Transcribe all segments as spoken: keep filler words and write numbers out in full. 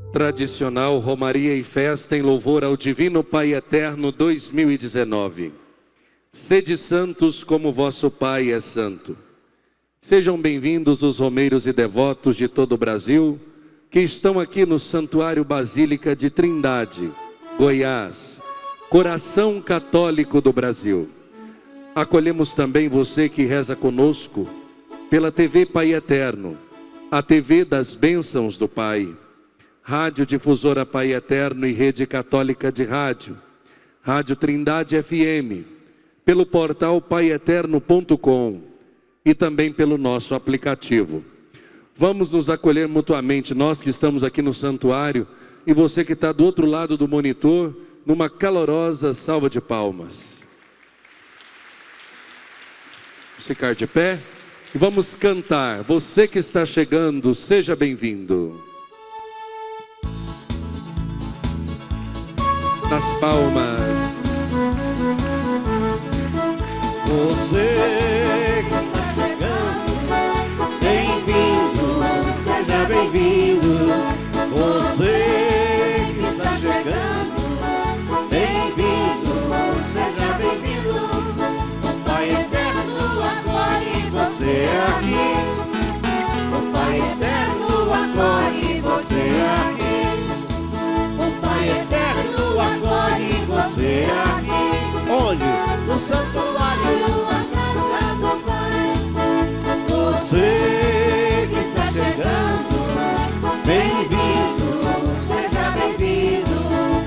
Tradicional Romaria e Festa em louvor ao Divino Pai Eterno dois mil e dezenove. Sede santos como vosso Pai é santo. Sejam bem-vindos os romeiros e devotos de todo o Brasil que estão aqui no Santuário Basílica de Trindade, Goiás, coração católico do Brasil. Acolhemos também você que reza conosco pela T V Pai Eterno, a T V das bênçãos do Pai, Rádio Difusora Pai Eterno e Rede Católica de Rádio, Rádio Trindade F M, pelo portal pai eterno ponto com e também pelo nosso aplicativo. Vamos nos acolher mutuamente, nós que estamos aqui no santuário e você que está do outro lado do monitor, numa calorosa salva de palmas. Vamos ficar de pé e vamos cantar. Você que está chegando, seja bem-vindo. Nas palmas. Você que está chegando, bem-vindo, seja bem-vindo. Você que está chegando, bem-vindo, seja bem-vindo. O Pai Eterno acolhe você aqui. O Pai Eterno acolhe você aqui. O Pai Eterno acolhe você aqui. Onde? No santuário. Você que está chegando, bem-vindo, seja bem-vindo.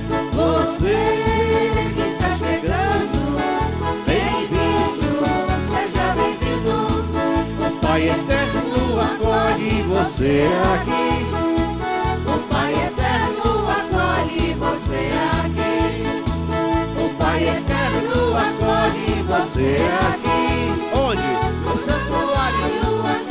Você que está chegando, bem-vindo, seja bem-vindo. O Pai Eterno acolhe você aqui. O Pai Eterno acolhe você aqui. O Pai Eterno acolhe você aqui. Onde? No santuário.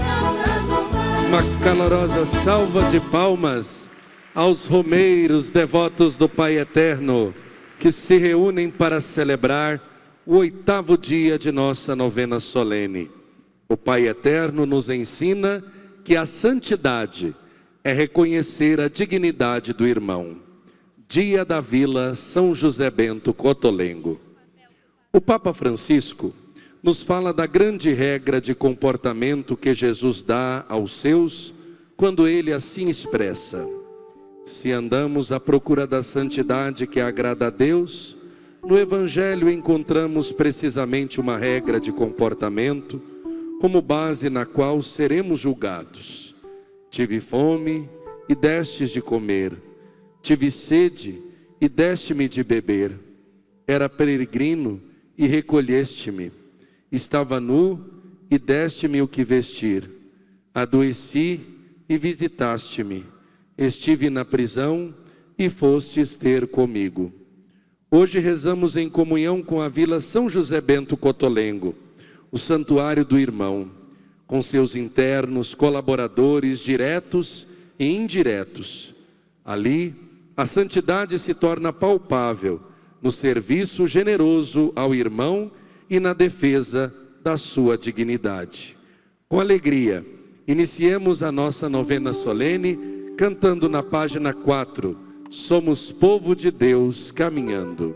Uma calorosa salva de palmas aos romeiros devotos do Pai Eterno que se reúnem para celebrar o oitavo dia de nossa novena solene. O Pai Eterno nos ensina que a santidade é reconhecer a dignidade do irmão. Dia da Vila São José Bento Cotolengo. O Papa Francisco nos fala da grande regra de comportamento que Jesus dá aos seus, quando ele assim expressa: se andamos à procura da santidade que agrada a Deus, no Evangelho encontramos precisamente uma regra de comportamento, como base na qual seremos julgados. Tive fome e destes de comer, tive sede e deste-me de beber, era peregrino e recolheste-me, estava nu e deste-me o que vestir, adoeci e visitaste-me, estive na prisão e fostes ter comigo. Hoje rezamos em comunhão com a Vila São José Bento Cotolengo, o santuário do irmão, com seus internos, colaboradores diretos e indiretos. Ali, a santidade se torna palpável no serviço generoso ao irmão e na defesa da sua dignidade. Com alegria, iniciemos a nossa novena solene, cantando na página quatro, Somos povo de Deus caminhando.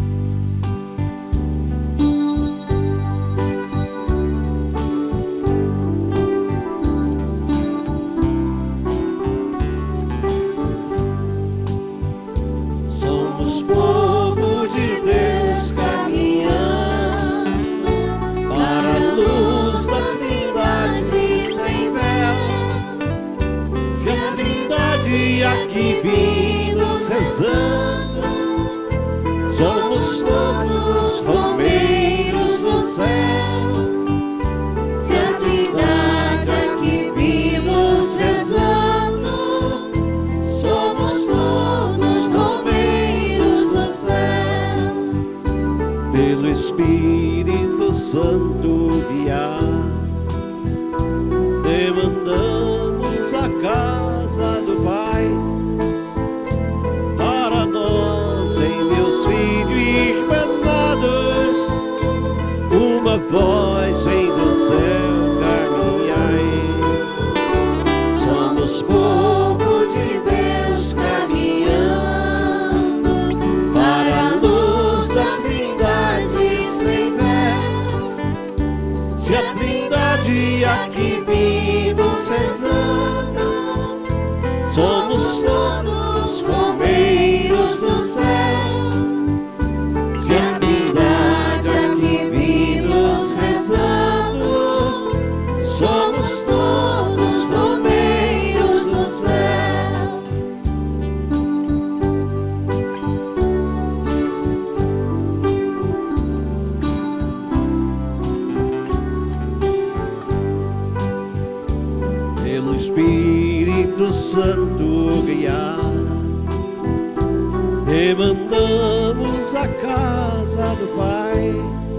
Aqui vimos rezando, somos todos romeiros do céu. Se a trindade aqui vimos rezando, somos todos romeiros do céu. Pelo Espírito Santo guiar, demandamos a casa do Pai, para nós em meus filhos irmanados, uma voz vem do céu caminhai. Somos povo de Deus caminhando. pelo Espírito Santo guiar, demandamos a casa do Pai,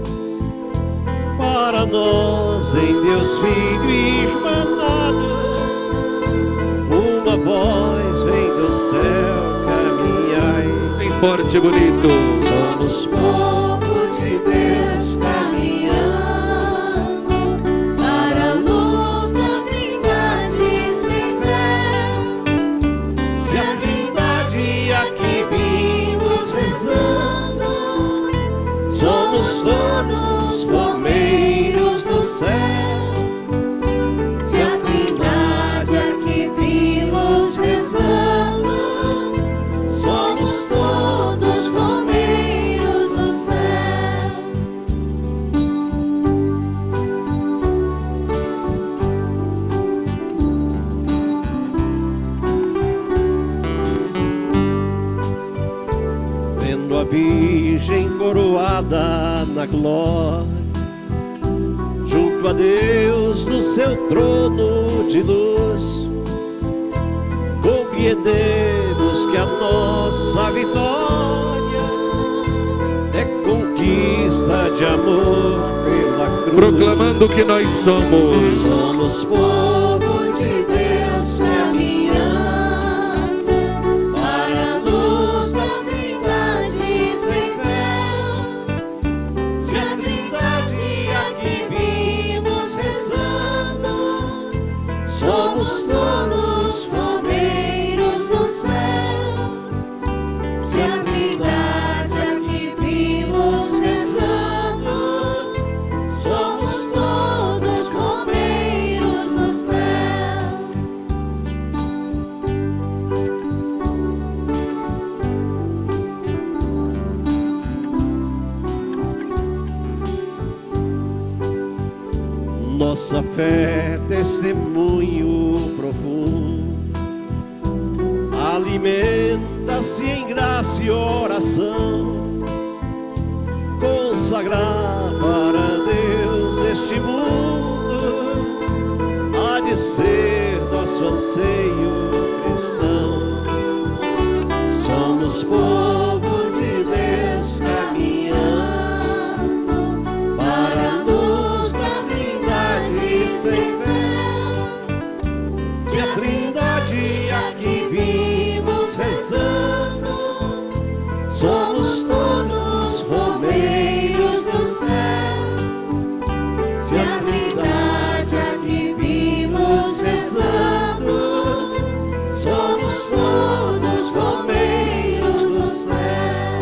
para nós em Deus Filho irmanado, uma voz vem do céu caminhai. Bem forte e bonito. Somos povo de Deus caminhando para a luz da Trindade sem véu. Se a Trindade aqui vimos rezando, somos todos romeiros do céu. Se a Trindade aqui vimos rezando, somos todos romeiros do céu. Vendo a Virgem coroada na glória, junto a Deus no seu trono de luz, compreendemos que a nossa vitória é conquista de amor pela cruz. Proclamando que nós somos. Somos povo de Deus caminhando para a luz da Trindade sem véu. Se a Trindade aqui vimos rezando, somos todos romeiros do céu. Se a Trindade aqui vimos rezando, somos todos romeiros do céu. Nossa fé, testemunho profundo, alimenta-se em graça e oração. Consagrar para Deus este mundo há de ser nosso anseio cristão. Somos povo de Deus caminhando para a luz da Trindade sem véu. Se a Trindade aqui vimos rezando, somos todos romeiros do céu. Se a Trindade aqui vimos rezando, somos todos romeiros do céu.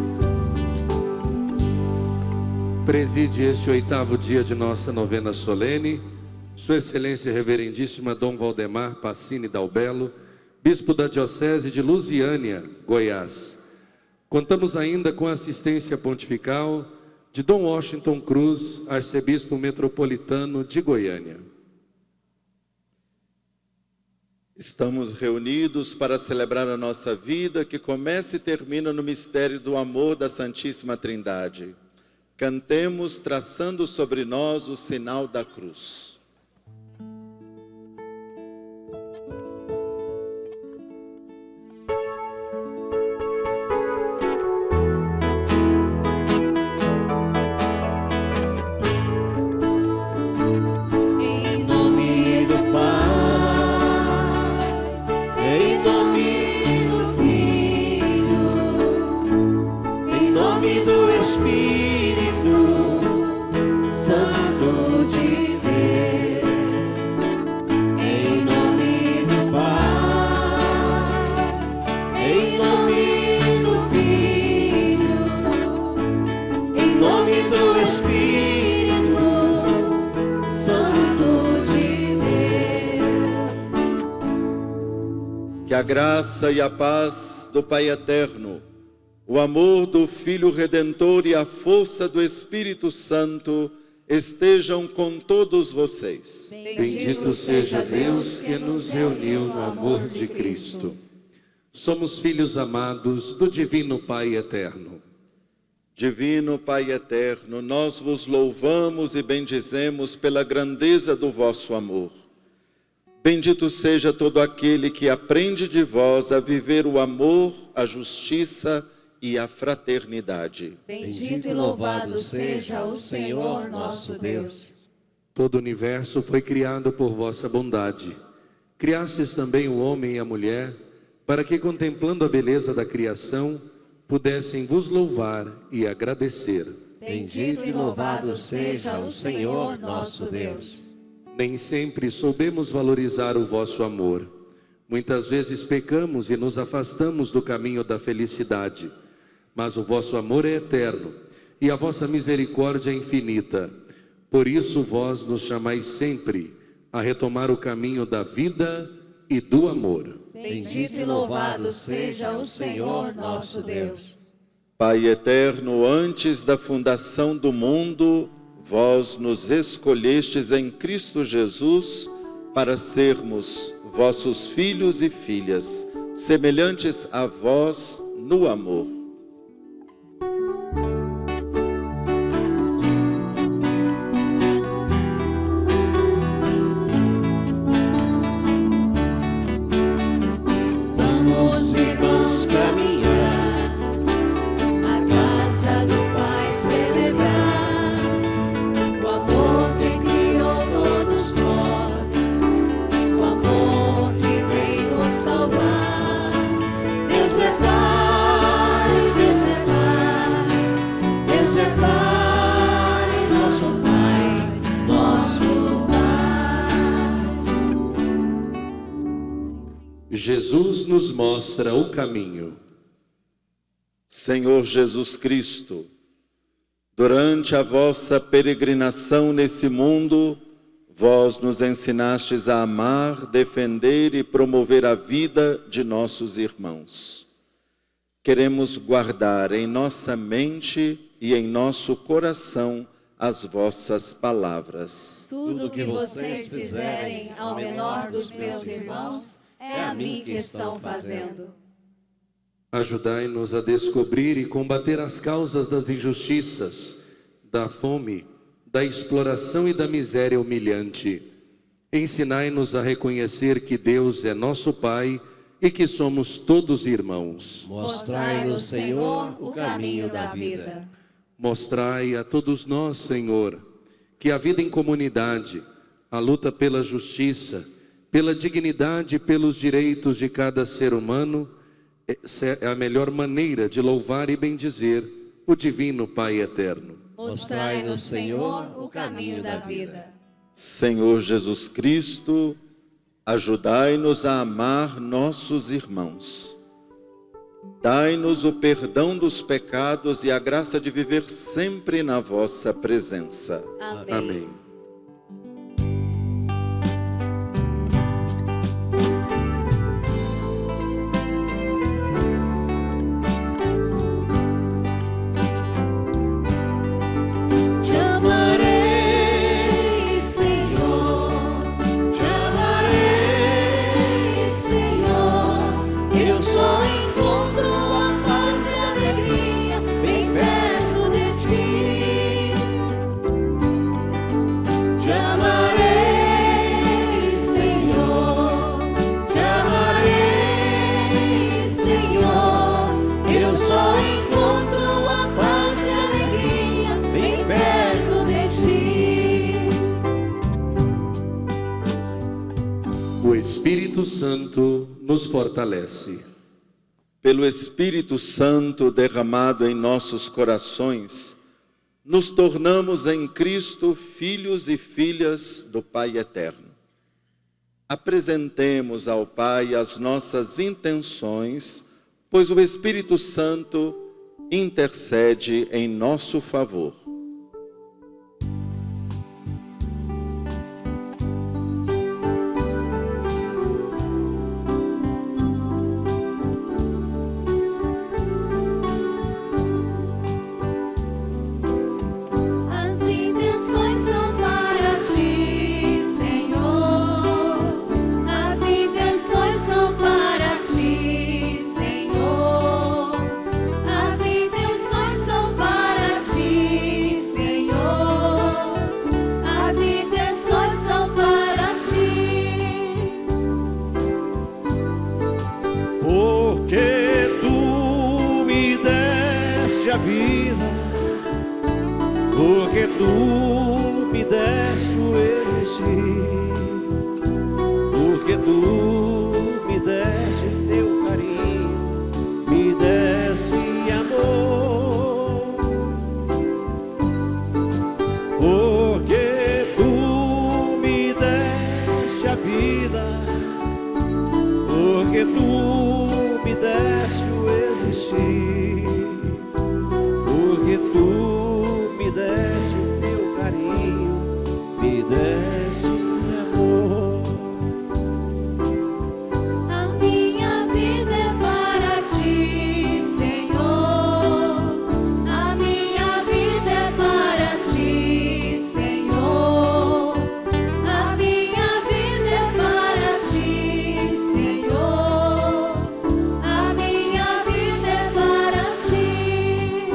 Preside este oitavo dia de nossa novena solene, Sua Excelência Reverendíssima Dom Valdemar Passini Dalbello, Bispo da Diocese de Lusiânia, Goiás. Contamos ainda com a assistência pontifical de Dom Washington Cruz, Arcebispo Metropolitano de Goiânia. Estamos reunidos para celebrar a nossa vida, que começa e termina no mistério do amor da Santíssima Trindade. Cantemos traçando sobre nós o sinal da cruz. Em nome do Pai, em nome do Filho, em nome do Espírito Santo de Deus. Em nome do Pai, em nome do Filho, em nome do Espírito Santo de Deus. Que a graça e a paz do Pai Eterno, o amor do Filho Redentor e a força do Espírito Santo estejam com todos vocês. Bendito seja Deus que nos reuniu no amor de Cristo. Somos filhos amados do Divino Pai Eterno. Divino Pai Eterno, nós vos louvamos e bendizemos pela grandeza do vosso amor. Bendito seja todo aquele que aprende de vós a viver o amor, a justiça e a fraternidade. Bendito e louvado seja o Senhor nosso Deus. Todo o universo foi criado por vossa bondade. Criastes também o homem e a mulher, para que, contemplando a beleza da criação, pudessem vos louvar e agradecer. Bendito e louvado seja o Senhor nosso Deus. Nem sempre soubemos valorizar o vosso amor. Muitas vezes pecamos e nos afastamos do caminho da felicidade. Mas o vosso amor é eterno e a vossa misericórdia é infinita. Por isso vós nos chamais sempre a retomar o caminho da vida e do amor. Bendito e louvado seja o Senhor nosso Deus. Pai eterno, antes da fundação do mundo, vós nos escolhestes em Cristo Jesus para sermos vossos filhos e filhas, semelhantes a vós no amor. Jesus nos mostra o caminho. Senhor Jesus Cristo, durante a vossa peregrinação nesse mundo, vós nos ensinastes a amar, defender e promover a vida de nossos irmãos. Queremos guardar em nossa mente e em nosso coração as vossas palavras. Tudo que vocês fizerem ao menor dos meus irmãos, é a mim que estão fazendo. Ajudai-nos a descobrir e combater as causas das injustiças, da fome, da exploração e da miséria humilhante. Ensinai-nos a reconhecer que Deus é nosso Pai e que somos todos irmãos. Mostrai-nos, Senhor, o caminho da vida. Mostrai a todos nós, Senhor, que a vida em comunidade, a luta pela justiça, pela dignidade e pelos direitos de cada ser humano é a melhor maneira de louvar e bendizer o Divino Pai Eterno. Mostrai-nos, Senhor, o caminho da vida. Senhor Jesus Cristo, ajudai-nos a amar nossos irmãos. Dai-nos o perdão dos pecados e a graça de viver sempre na vossa presença. Amém. Amém. Espírito Santo nos fortalece. Pelo Espírito Santo derramado em nossos corações, nos tornamos em Cristo filhos e filhas do Pai Eterno. Apresentemos ao Pai as nossas intenções, pois o Espírito Santo intercede em nosso favor. As intenções são para ti, Senhor. a vida, porque tu me deste o existir, porque tu me deste teu carinho, me deste amor, porque tu me deste a vida, porque tu me deste o existir, porque tu me deste o teu carinho, me deste amor. A minha vida é para ti, Senhor. A minha vida é para ti, Senhor. A minha vida é para ti, Senhor. A minha vida é para ti.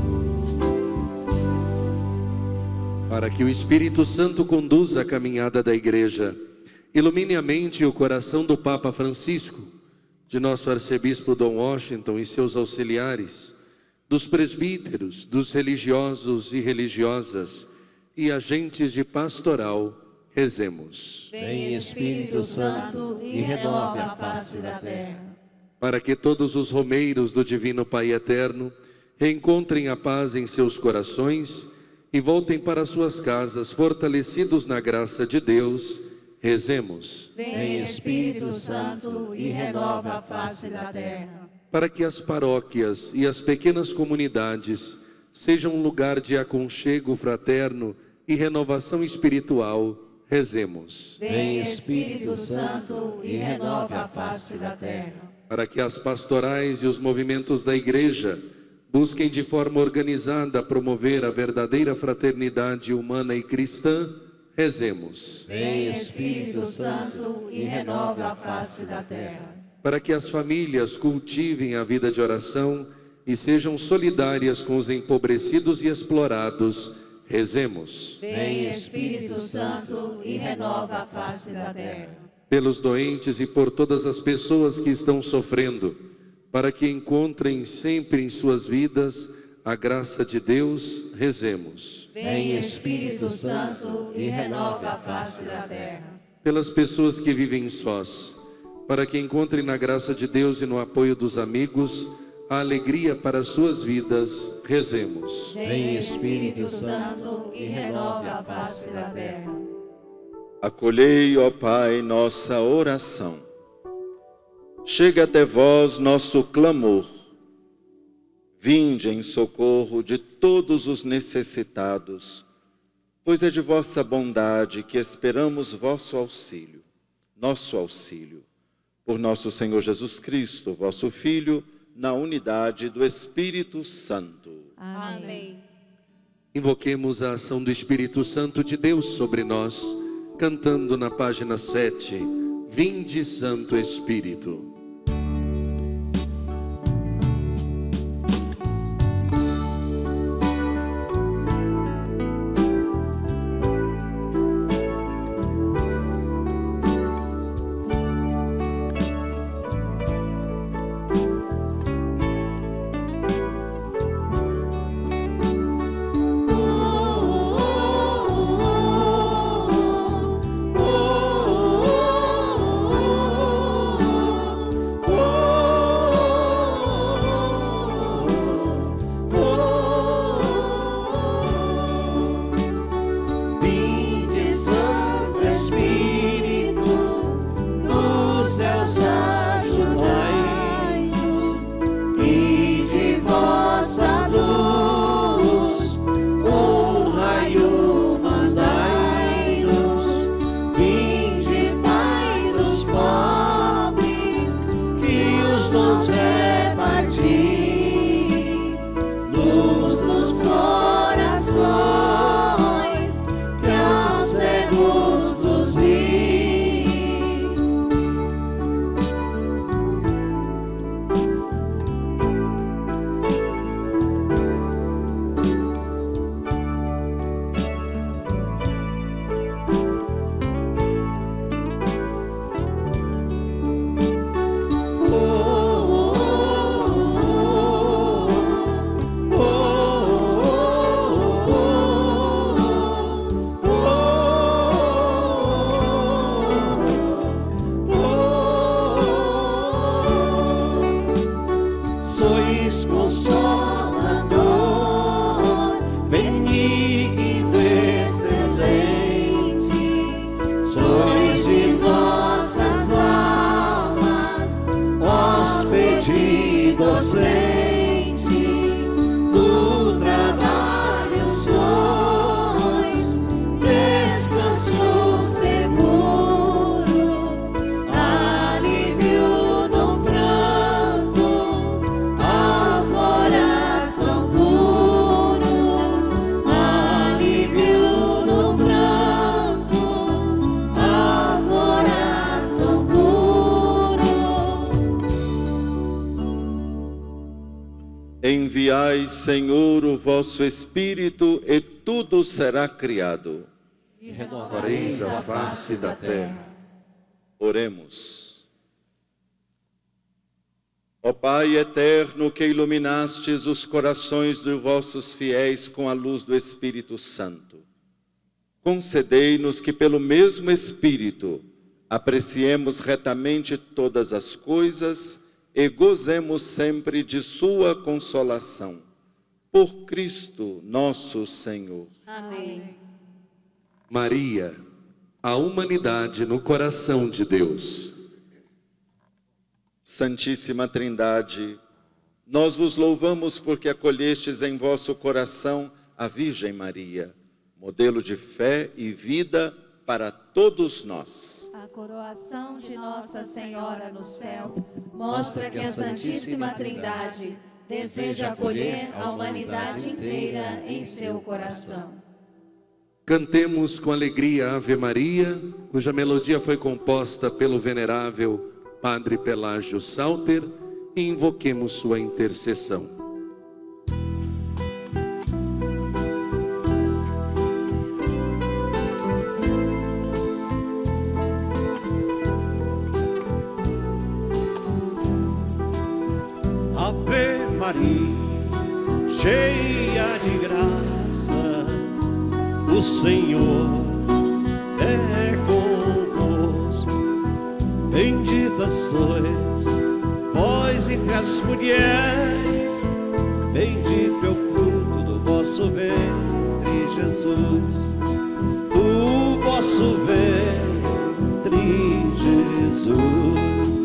Para que o Espírito Santo conduza a caminhada da Igreja, ilumine a mente e o coração do Papa Francisco, de nosso arcebispo Dom Washington e seus auxiliares, dos presbíteros, dos religiosos e religiosas e agentes de pastoral, rezemos. Vem, Espírito Santo, e renove a face da terra. Para que todos os romeiros do Divino Pai Eterno reencontrem a paz em seus corações e voltem para suas casas fortalecidos na graça de Deus, rezemos. Vem, Espírito Santo, e renova a face da terra. Para que as paróquias e as pequenas comunidades sejam um lugar de aconchego fraterno e renovação espiritual, rezemos. Vem, Espírito Santo, e renova a face da terra. Para que as pastorais e os movimentos da Igreja busquem de forma organizada promover a verdadeira fraternidade humana e cristã, rezemos. Vem, Espírito Santo, e renova a face da terra. Para que as famílias cultivem a vida de oração e sejam solidárias com os empobrecidos e explorados, rezemos. Vem, Espírito Santo, e renova a face da terra. Pelos doentes e por todas as pessoas que estão sofrendo, para que encontrem sempre em suas vidas a graça de Deus, rezemos. Vem, Espírito Santo, e renova a face da terra. Pelas pessoas que vivem sós, para que encontrem na graça de Deus e no apoio dos amigos a alegria para as suas vidas, rezemos. Vem, Espírito Santo, e renova a face da terra. Acolhei, ó Pai, nossa oração. Chega até vós nosso clamor. Vinde em socorro de todos os necessitados, pois é de vossa bondade que esperamos vosso auxílio, nosso auxílio. Por nosso Senhor Jesus Cristo, vosso Filho, na unidade do Espírito Santo. Amém. Invoquemos a ação do Espírito Santo de Deus sobre nós, cantando na página sete, Vinde Santo Espírito. Enviai, Senhor, o vosso Espírito, e tudo será criado. E renovareis a face da terra. Oremos. Ó Pai eterno, que iluminastes os corações dos vossos fiéis com a luz do Espírito Santo, concedei-nos que pelo mesmo Espírito apreciemos retamente todas as coisas e gozemos sempre de sua consolação. Por Cristo nosso Senhor. Amém. Maria, a humanidade no coração de Deus. Santíssima Trindade, nós vos louvamos porque acolhestes em vosso coração a Virgem Maria, modelo de fé e vida para todos nós. A coroação de Nossa Senhora no céu mostra que a Santíssima Trindade deseja acolher a humanidade inteira em seu coração. Cantemos com alegria a Ave Maria, cuja melodia foi composta pelo venerável Padre Pelágio Salter, e invoquemos sua intercessão. Ave Maria, cheia de graça, o Senhor é convosco. Bendita sois vós entre as mulheres, bendito é o fruto do vosso ventre, Jesus. O vosso ventre, Jesus.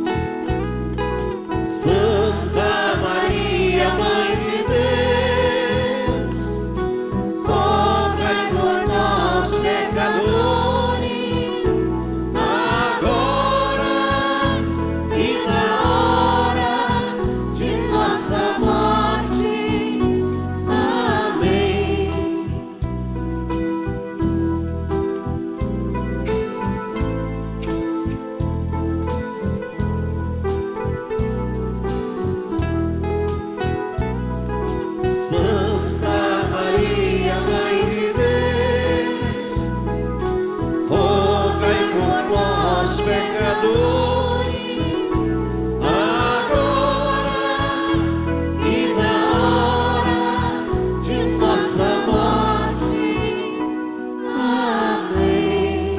Santa Maria, Mãe de Deus, rogai por nós, pecadores, agora e na hora de nossa morte. Amém. Santa Maria, Mãe de Deus, rogai por nós, pecadores, agora e na hora de nossa morte. Amém.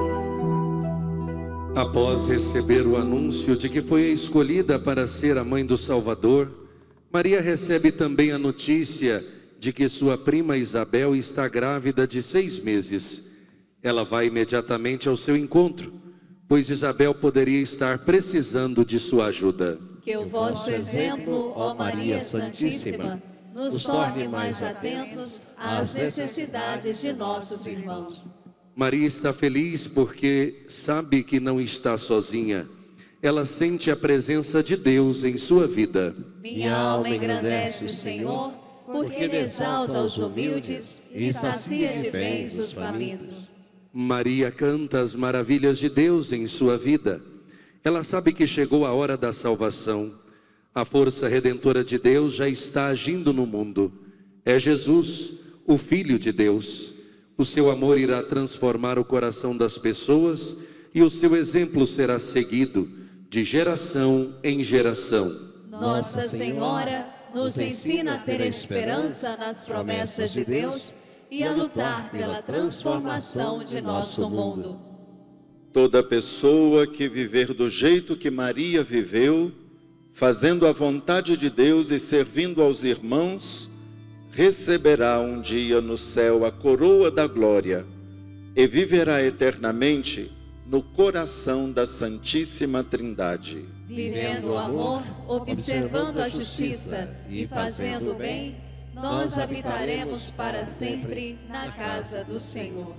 Após receber o anúncio de que foi escolhida para ser a mãe do Salvador, Maria recebe também a notícia de que sua prima Isabel está grávida de seis meses. Ela vai imediatamente ao seu encontro, pois Isabel poderia estar precisando de sua ajuda. Que o vosso exemplo, ó Maria Santíssima, nos torne mais atentos às necessidades de nossos irmãos. Maria está feliz porque sabe que não está sozinha. Ela sente a presença de Deus em sua vida. Minha alma engrandece o Senhor, porque Ele exalta os humildes e sacia de bens os famintos. Maria canta as maravilhas de Deus em sua vida. Ela sabe que chegou a hora da salvação. A força redentora de Deus já está agindo no mundo. É Jesus, o Filho de Deus. O seu amor irá transformar o coração das pessoas e o seu exemplo será seguido de geração em geração. Nossa Senhora nos ensina a ter esperança nas promessas de Deus e a lutar pela transformação de nosso mundo. Toda pessoa que viver do jeito que Maria viveu, fazendo a vontade de Deus e servindo aos irmãos, receberá um dia no céu a coroa da glória e viverá eternamente no coração da Santíssima Trindade. Vivendo o amor, observando a justiça e fazendo o bem, nós habitaremos para sempre na casa do Senhor.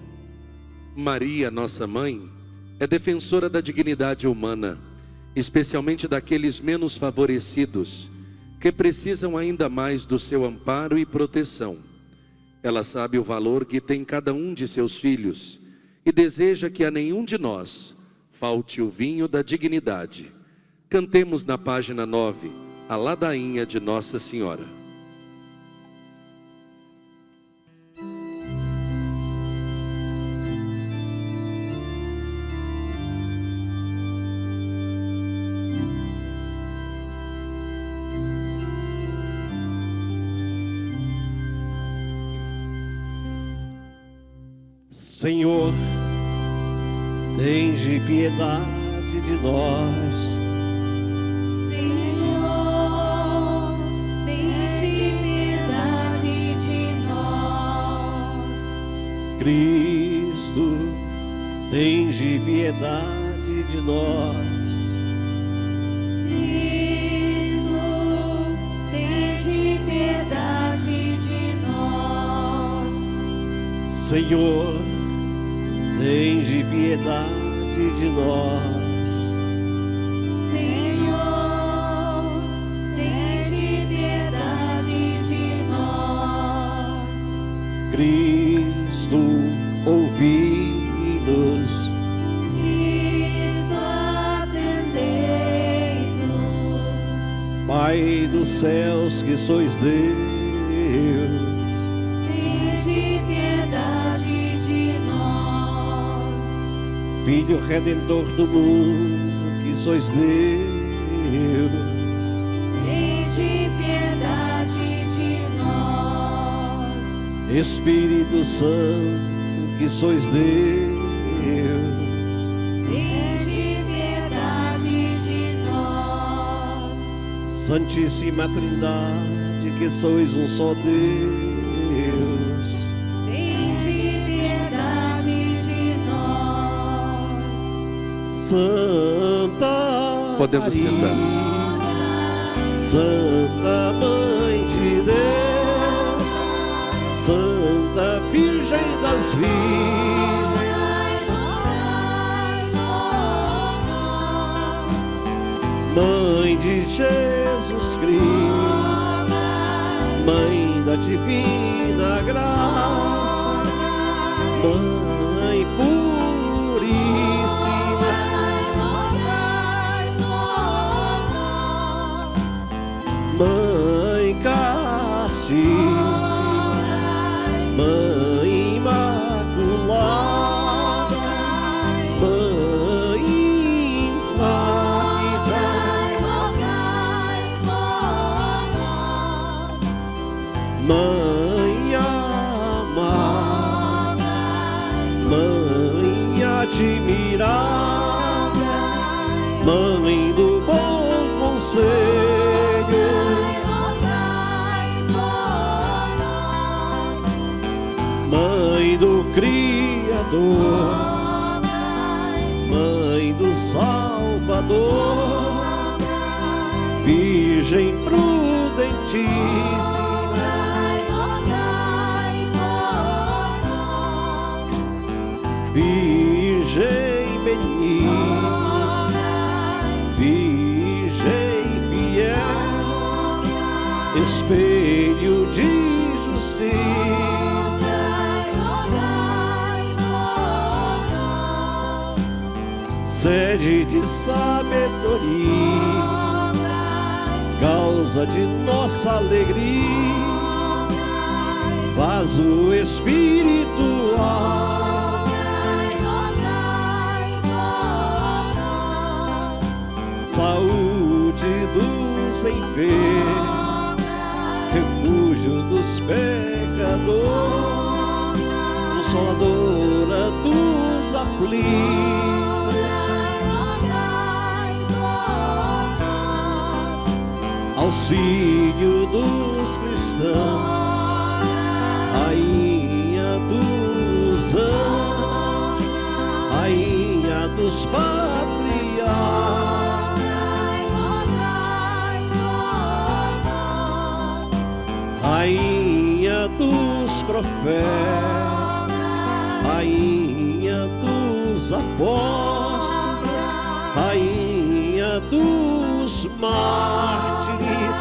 Maria, nossa mãe, é defensora da dignidade humana, especialmente daqueles menos favorecidos, que precisam ainda mais do seu amparo e proteção. Ela sabe o valor que tem cada um de seus filhos e deseja que a nenhum de nós falte o vinho da dignidade. Cantemos na página nove, a ladainha de Nossa Senhora. Senhor, tende piedade de nós. Senhor, tende piedade de nós. Cristo, tende piedade de nós. Cristo, tende piedade de nós. Senhor, tende piedade de nós. Senhor, tende piedade de nós. Cristo, ouvi-nos. Cristo, atendei-nos. Pai dos céus, que sois Deus, Tende piedade de nós. Filho Redentor do mundo, que sois Deus, Tende piedade de nós. Espírito Santo, que sois Deus, Tende piedade de nós. Santíssima Trindade, que sois um só Deus, Tende piedade de nós. Santa Podemos Maria, sentar. Santa Mãe de Deus, Santa Virgem das Virgens, Mãe de Jesus Cristo, Mãe da Divina Graça, Mãe Puríssima, Mãe Castíssima, Mãe Imaculada, Mãe Inválida, Mãe amada, Mãe admirada, Mãe do bom conselho, Mãe do Criador, Mãe do Salvador, Virgem prudentíssima, Virgem benigna, Virgem fiel, espelho de justiça, sede de sabedoria, causa de nossa alegria, vaso espiritual, saúde dos enfermos, refúgio dos pecadores, consoladora dos aflitos, auxílio dos cristãos, rainha dos anjos, rainha dos patriarcas, rainha dos profetas, rainha dos apóstolos, rainha dos mártires,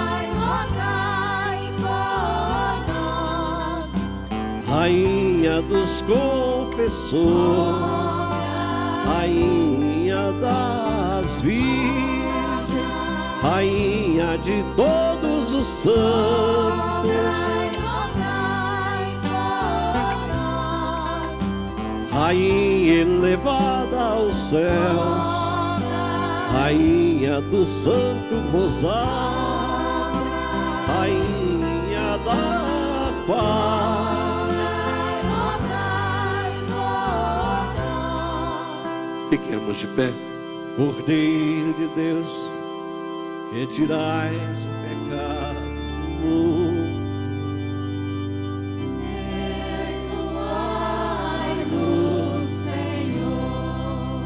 rainha dos confessores, rainha das virgens, rainha de todos os santos, rainha elevada ao céu, rainha do Santo Rosário, rainha da paz, Vamos de pé. Cordeiro de Deus, que tirais o pecado do mundo. Perdoai-nos, Senhor.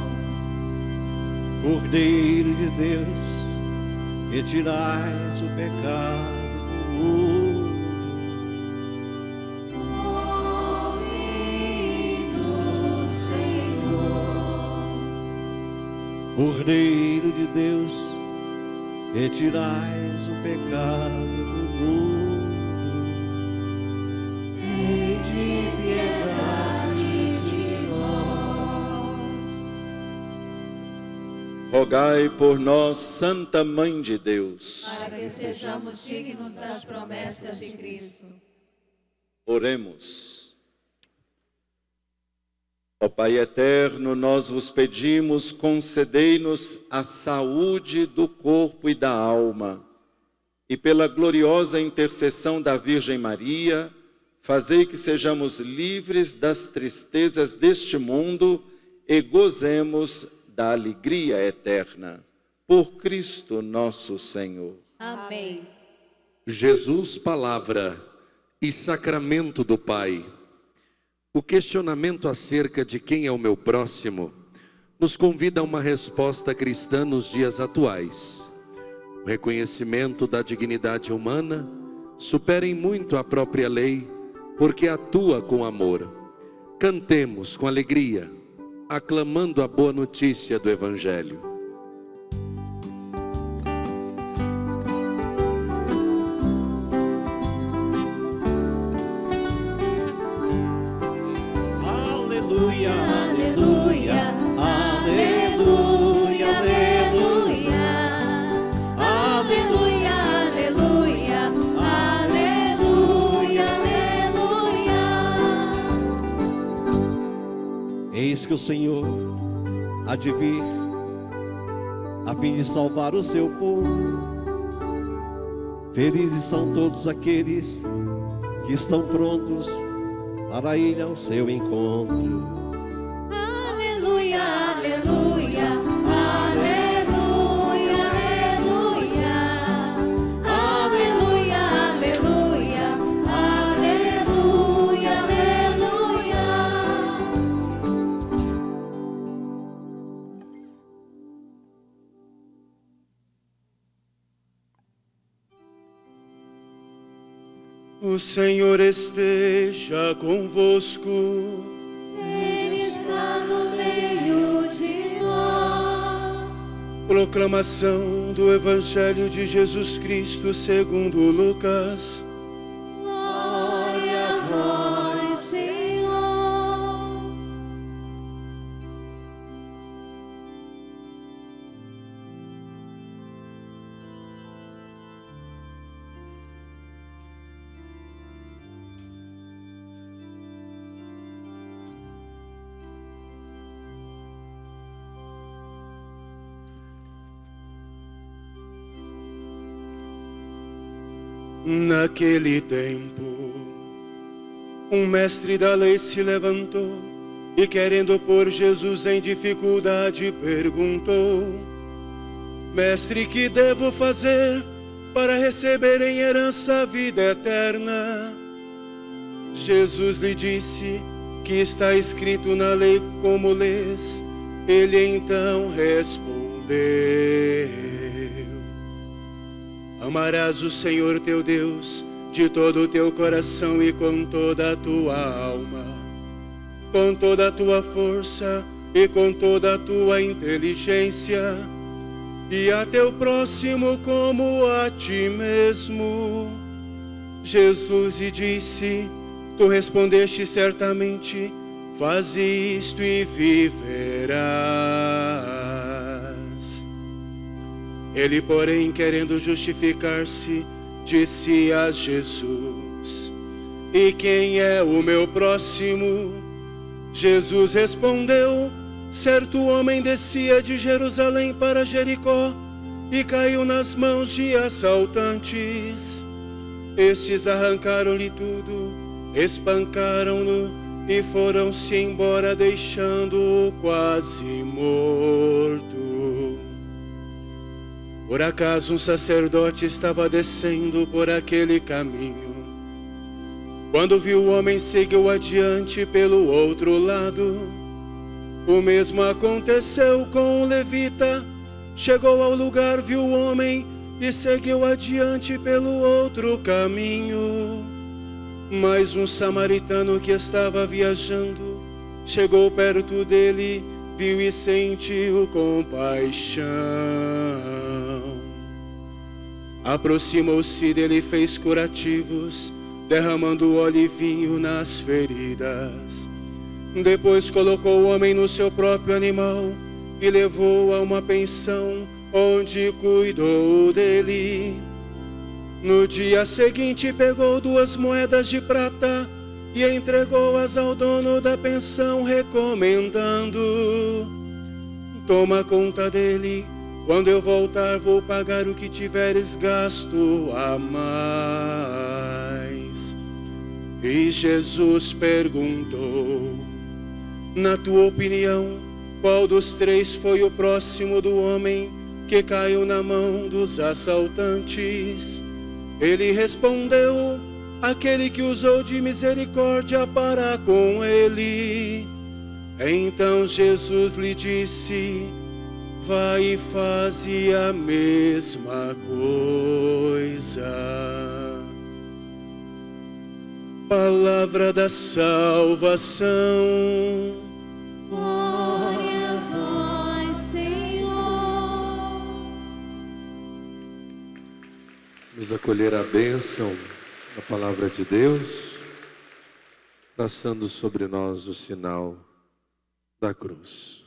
Cordeiro de Deus, que tirais o pecado do mundo. Ouve-nos, Senhor. Cordeiro de Deus, que tirais o pecado do mundo. Tende piedade de nós. Rogai por nós, Santa Mãe de Deus. Para que sejamos dignos das promessas de Cristo. Oremos. Ó Pai eterno, nós vos pedimos, concedei-nos a saúde do corpo e da alma, e pela gloriosa intercessão da Virgem Maria, fazei que sejamos livres das tristezas deste mundo e gozemos da alegria eterna. Por Cristo nosso Senhor. Amém. Jesus, palavra e sacramento do Pai. O questionamento acerca de quem é o meu próximo nos convida a uma resposta cristã nos dias atuais. O reconhecimento da dignidade humana supera em muito a própria lei, porque atua com amor. Cantemos com alegria, aclamando a boa notícia do Evangelho. Aleluia, aleluia, aleluia, aleluia, Aleluia, aleluia, aleluia, aleluia. Eis que o Senhor há de vir, a fim de salvar o seu povo. Felizes são todos aqueles que estão prontos para ir ao seu encontro. Aleluia, aleluia, aleluia, aleluia, aleluia, aleluia, aleluia, aleluia. O Senhor esteja convosco. Ele está no meio de nós. Proclamação do Evangelho de Jesus Cristo segundo Lucas. Glória a vós, Senhor. Naquele tempo, um mestre da lei se levantou e, querendo pôr Jesus em dificuldade, perguntou: Mestre, que devo fazer para receber em herança a vida eterna? Jesus lhe disse: que está escrito na lei, como lês? Ele então respondeu: Amarás o Senhor teu Deus de todo o teu coração e com toda a tua alma, com toda a tua força e com toda a tua inteligência, e a teu próximo como a ti mesmo. Jesus lhe disse: Tu respondeste certamente, faze isto e viverás. Ele, porém, querendo justificar-se, disse a Jesus: E quem é o meu próximo? Jesus respondeu: Certo homem descia de Jerusalém para Jericó e caiu nas mãos de assaltantes. Estes arrancaram-lhe tudo, espancaram-no e foram-se embora, deixando-o quase morto. Por acaso um sacerdote estava descendo por aquele caminho. Quando viu o homem, seguiu adiante pelo outro lado. O mesmo aconteceu com o levita. Chegou ao lugar, viu o homem e seguiu adiante pelo outro caminho. Mas um samaritano que estava viajando chegou perto dele, viu e sentiu compaixão. Aproximou-se dele e fez curativos, derramando óleo e vinho nas feridas. Depois colocou o homem no seu próprio animal e levou-o a uma pensão, onde cuidou dele. No dia seguinte pegou duas moedas de prata e entregou-as ao dono da pensão, recomendando: toma conta dele, quando eu voltar vou pagar o que tiveres gasto a mais. E Jesus perguntou: na tua opinião, qual dos três foi o próximo do homem que caiu na mão dos assaltantes? Ele respondeu: aquele que usou de misericórdia para com ele. Então Jesus lhe disse: vai e faze a mesma coisa. Palavra da salvação. Glória a vós, Senhor. Vamos acolher a bênção da palavra de Deus, traçando sobre nós o sinal da cruz.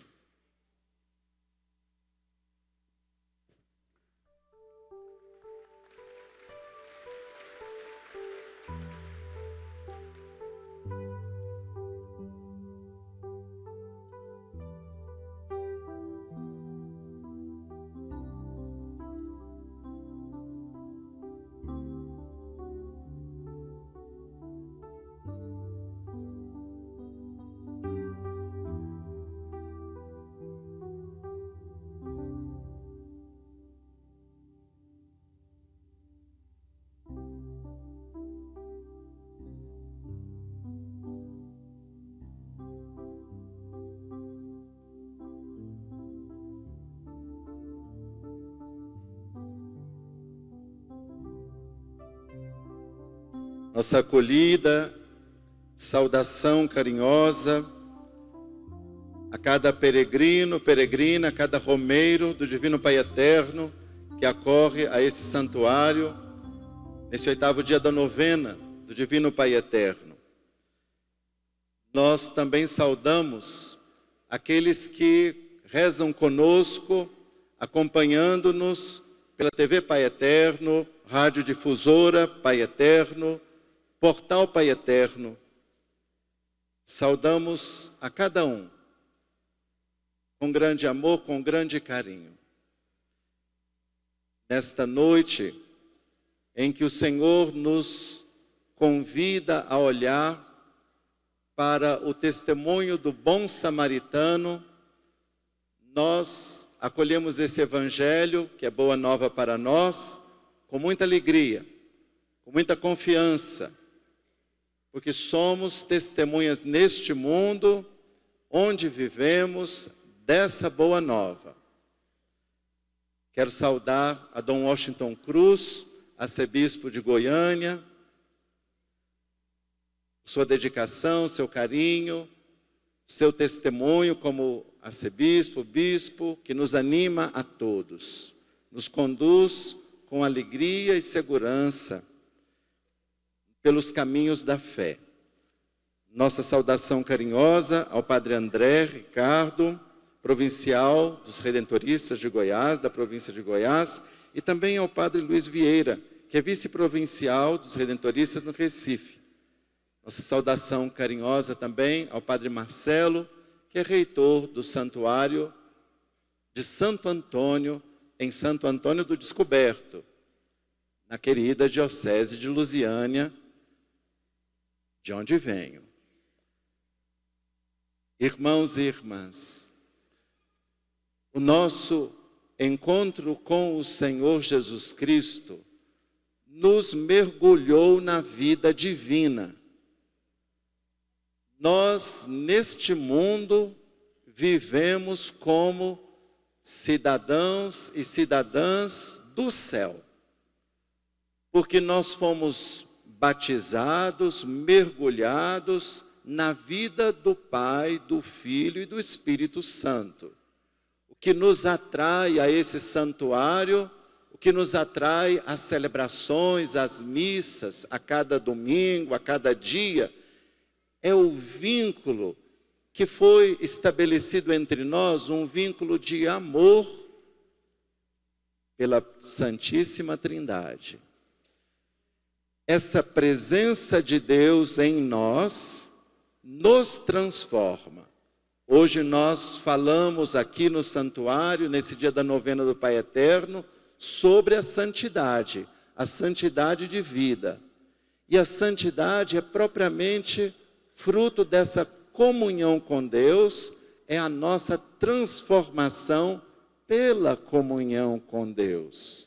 Nossa acolhida, saudação carinhosa a cada peregrino, peregrina, a cada romeiro do Divino Pai Eterno que acorre a esse santuário nesse oitavo dia da novena do Divino Pai Eterno. Nós também saudamos aqueles que rezam conosco, acompanhando-nos pela T V Pai Eterno, Rádio Difusora Pai Eterno, Portal Pai Eterno. Saudamos a cada um com grande amor, com grande carinho. Nesta noite em que o Senhor nos convida a olhar para o testemunho do bom samaritano, nós acolhemos esse evangelho, que é boa nova para nós, com muita alegria, com muita confiança, porque somos testemunhas neste mundo onde vivemos dessa boa nova. Quero saudar a Dom Washington Cruz, arcebispo de Goiânia, sua dedicação, seu carinho, seu testemunho como arcebispo, bispo, que nos anima a todos, nos conduz com alegria e segurança pelos caminhos da fé. Nossa saudação carinhosa ao Padre André Ricardo, provincial dos Redentoristas de Goiás, da província de Goiás, e também ao Padre Luiz Vieira, que é vice-provincial dos Redentoristas no Recife. Nossa saudação carinhosa também ao Padre Marcelo, que é reitor do Santuário de Santo Antônio, em Santo Antônio do Descoberto, na querida Diocese de Lusiânia, de onde venho. Irmãos e irmãs, o nosso encontro com o Senhor Jesus Cristo nos mergulhou na vida divina. Nós, neste mundo, vivemos como cidadãos e cidadãs do céu, porque nós fomos batizados, mergulhados na vida do Pai, do Filho e do Espírito Santo. O que nos atrai a esse santuário, o que nos atrai às celebrações, às missas, a cada domingo, a cada dia, é o vínculo que foi estabelecido entre nós, um vínculo de amor pela Santíssima Trindade. Essa presença de Deus em nós nos transforma. Hoje nós falamos aqui no santuário, nesse dia da novena do Pai Eterno, sobre a santidade, a santidade de vida. E a santidade é propriamente fruto dessa comunhão com Deus, é a nossa transformação pela comunhão com Deus.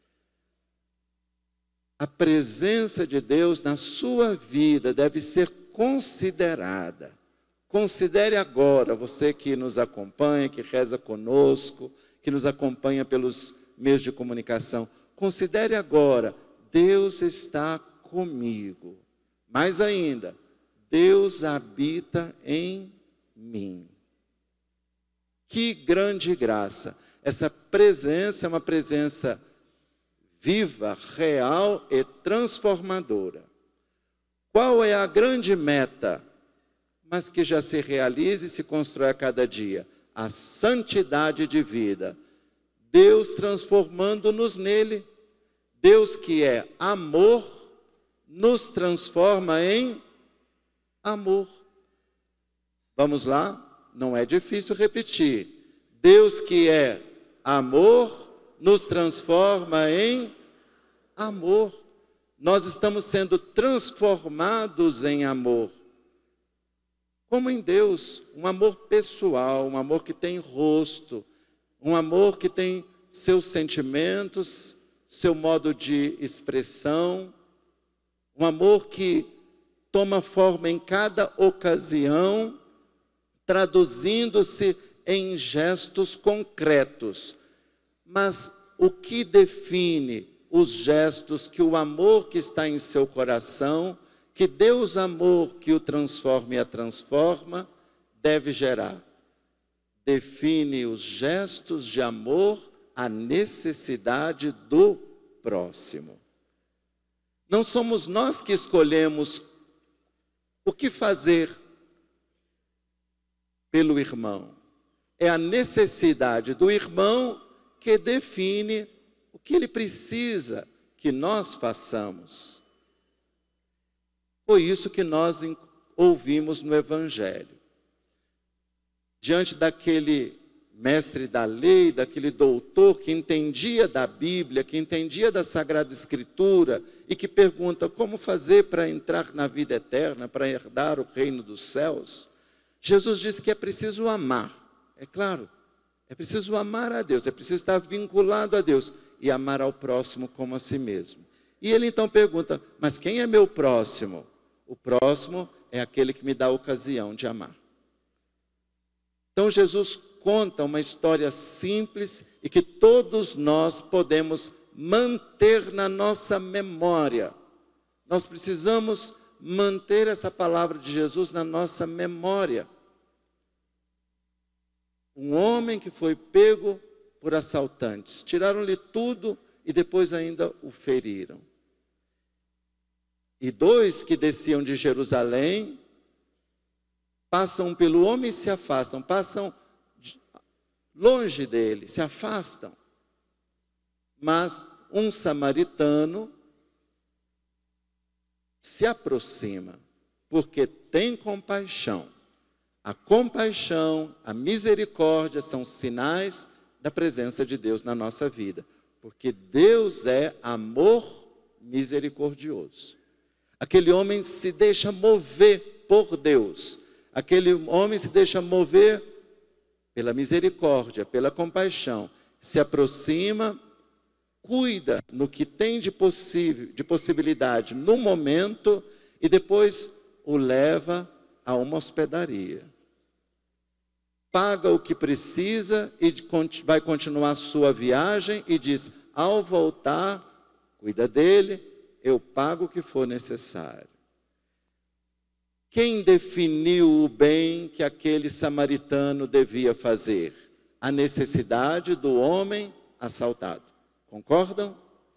A presença de Deus na sua vida deve ser considerada. Considere agora, você que nos acompanha, que reza conosco, que nos acompanha pelos meios de comunicação, considere agora, Deus está comigo. Mais ainda, Deus habita em mim. Que grande graça! Essa presença é uma presença viva, real e transformadora. Qual é a grande meta? Mas que já se realiza e se constrói a cada dia. A santidade de vida. Deus transformando-nos nele. Deus que é amor, nos transforma em amor. Vamos lá? Não é difícil repetir. Deus que é amor, nos transforma em amor. Nós estamos sendo transformados em amor. Como em Deus, um amor pessoal, um amor que tem rosto, um amor que tem seus sentimentos, seu modo de expressão, um amor que toma forma em cada ocasião, traduzindo-se em gestos concretos. Mas o que define os gestos que o amor que está em seu coração, que Deus amor que o transforma e a transforma, deve gerar? Define os gestos de amor a necessidade do próximo. Não somos nós que escolhemos o que fazer pelo irmão. É a necessidade do irmão que define o que ele precisa que nós façamos. Foi isso que nós ouvimos no Evangelho. Diante daquele mestre da lei, daquele doutor que entendia da Bíblia, que entendia da Sagrada Escritura e que pergunta como fazer para entrar na vida eterna, para herdar o reino dos céus, Jesus disse que é preciso amar. É claro, é preciso amar a Deus, é preciso estar vinculado a Deus e amar ao próximo como a si mesmo. E ele então pergunta, mas quem é meu próximo? O próximo é aquele que me dá a ocasião de amar. Então Jesus conta uma história simples e que todos nós podemos manter na nossa memória. Nós precisamos manter essa palavra de Jesus na nossa memória. Um homem que foi pego por assaltantes. Tiraram-lhe tudo e depois ainda o feriram. E dois que desciam de Jerusalém passam pelo homem e se afastam. Passam longe dele, se afastam. Mas um samaritano se aproxima, porque tem compaixão. A compaixão, a misericórdia são sinais da presença de Deus na nossa vida. Porque Deus é amor misericordioso. Aquele homem se deixa mover por Deus. Aquele homem se deixa mover pela misericórdia, pela compaixão, se aproxima, cuida no que tem de possível, de possibilidade no momento e depois o leva a uma hospedaria. Paga o que precisa e vai continuar a sua viagem e diz, ao voltar, cuida dele, eu pago o que for necessário. Quem definiu o bem que aquele samaritano devia fazer? A necessidade do homem assaltado. Concordam?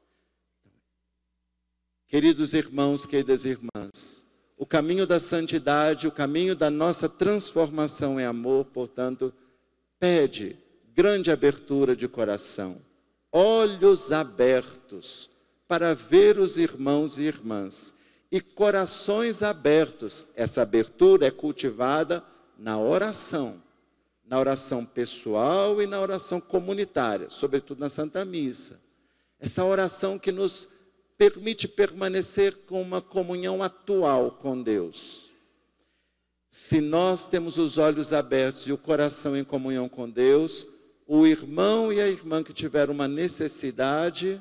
Queridos irmãos, queridas irmãs, o caminho da santidade, o caminho da nossa transformação em amor, portanto, pede grande abertura de coração, olhos abertos para ver os irmãos e irmãs e corações abertos. Essa abertura é cultivada na oração, na oração pessoal e na oração comunitária, sobretudo na Santa Missa. Essa oração que nos permite permanecer com uma comunhão atual com Deus. Se nós temos os olhos abertos e o coração em comunhão com Deus, o irmão e a irmã que tiveram uma necessidade,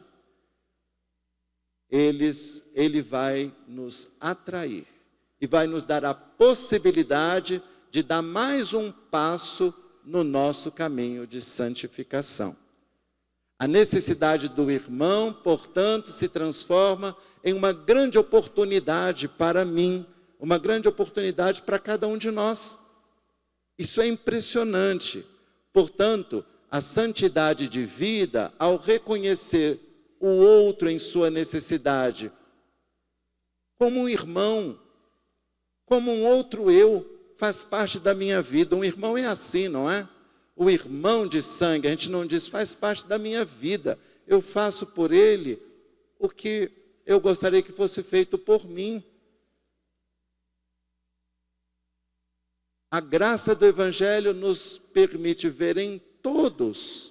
eles, ele vai nos atrair e vai nos dar a possibilidade de dar mais um passo no nosso caminho de santificação. A necessidade do irmão, portanto, se transforma em uma grande oportunidade para mim, uma grande oportunidade para cada um de nós. Isso é impressionante. Portanto, a santidade de vida, ao reconhecer o outro em sua necessidade, como um irmão, como um outro eu, faz parte da minha vida. Um irmão é assim, não é? O irmão de sangue, a gente não diz, faz parte da minha vida. Eu faço por ele o que eu gostaria que fosse feito por mim. A graça do Evangelho nos permite ver em todos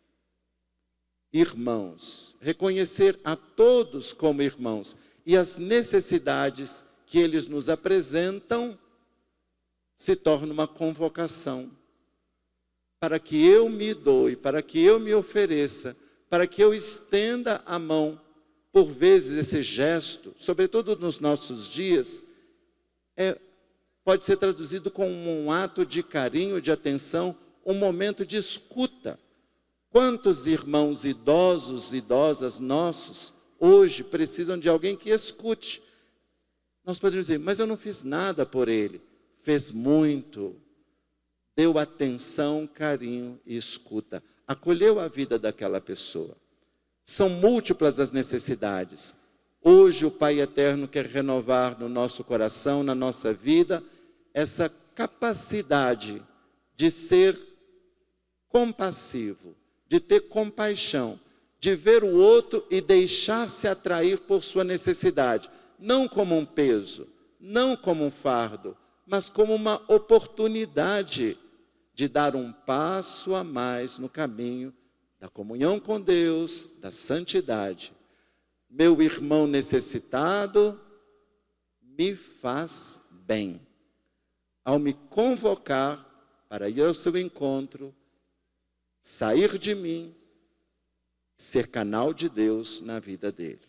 irmãos, reconhecer a todos como irmãos e as necessidades que eles nos apresentam se torna uma convocação para que eu me doe, para que eu me ofereça, para que eu estenda a mão. Por vezes esse gesto, sobretudo nos nossos dias, é, pode ser traduzido como um ato de carinho, de atenção, um momento de escuta. Quantos irmãos idosos, idosas nossos, hoje precisam de alguém que escute? Nós podemos dizer, mas eu não fiz nada por ele. Fez muito. Deu atenção, carinho e escuta. Acolheu a vida daquela pessoa. São múltiplas as necessidades. Hoje o Pai Eterno quer renovar no nosso coração, na nossa vida, essa capacidade de ser compassivo, de ter compaixão, de ver o outro e deixar-se atrair por sua necessidade. Não como um peso, não como um fardo, mas como uma oportunidade de dar um passo a mais no caminho da comunhão com Deus, da santidade. Meu irmão necessitado me faz bem. Ao me convocar para ir ao seu encontro, sair de mim, ser canal de Deus na vida dele.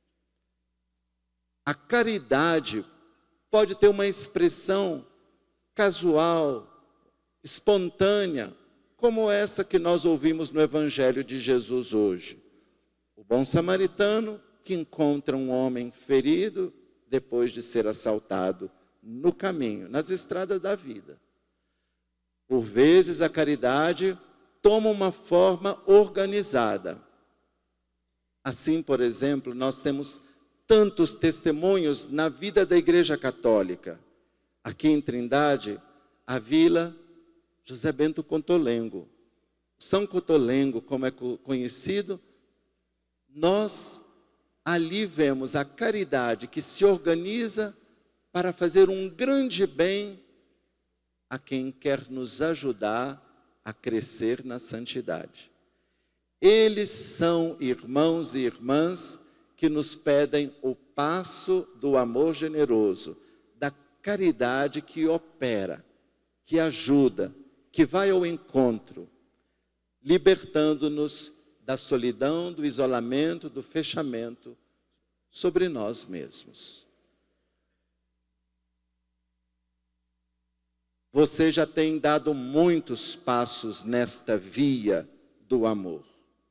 A caridade pode ter uma expressão casual, espontânea, como essa que nós ouvimos no Evangelho de Jesus hoje. O bom samaritano que encontra um homem ferido depois de ser assaltado no caminho, nas estradas da vida. Por vezes a caridade toma uma forma organizada. Assim, por exemplo, nós temos tantos testemunhos na vida da Igreja Católica. Aqui em Trindade, a Vila José Bento Cotolengo. São Cotolengo, como é conhecido, nós ali vemos a caridade que se organiza para fazer um grande bem a quem quer nos ajudar a crescer na santidade. Eles são irmãos e irmãs que nos pedem o passo do amor generoso, da caridade que opera, que ajuda, que vai ao encontro, libertando-nos da solidão, do isolamento, do fechamento sobre nós mesmos. Você já tem dado muitos passos nesta via do amor.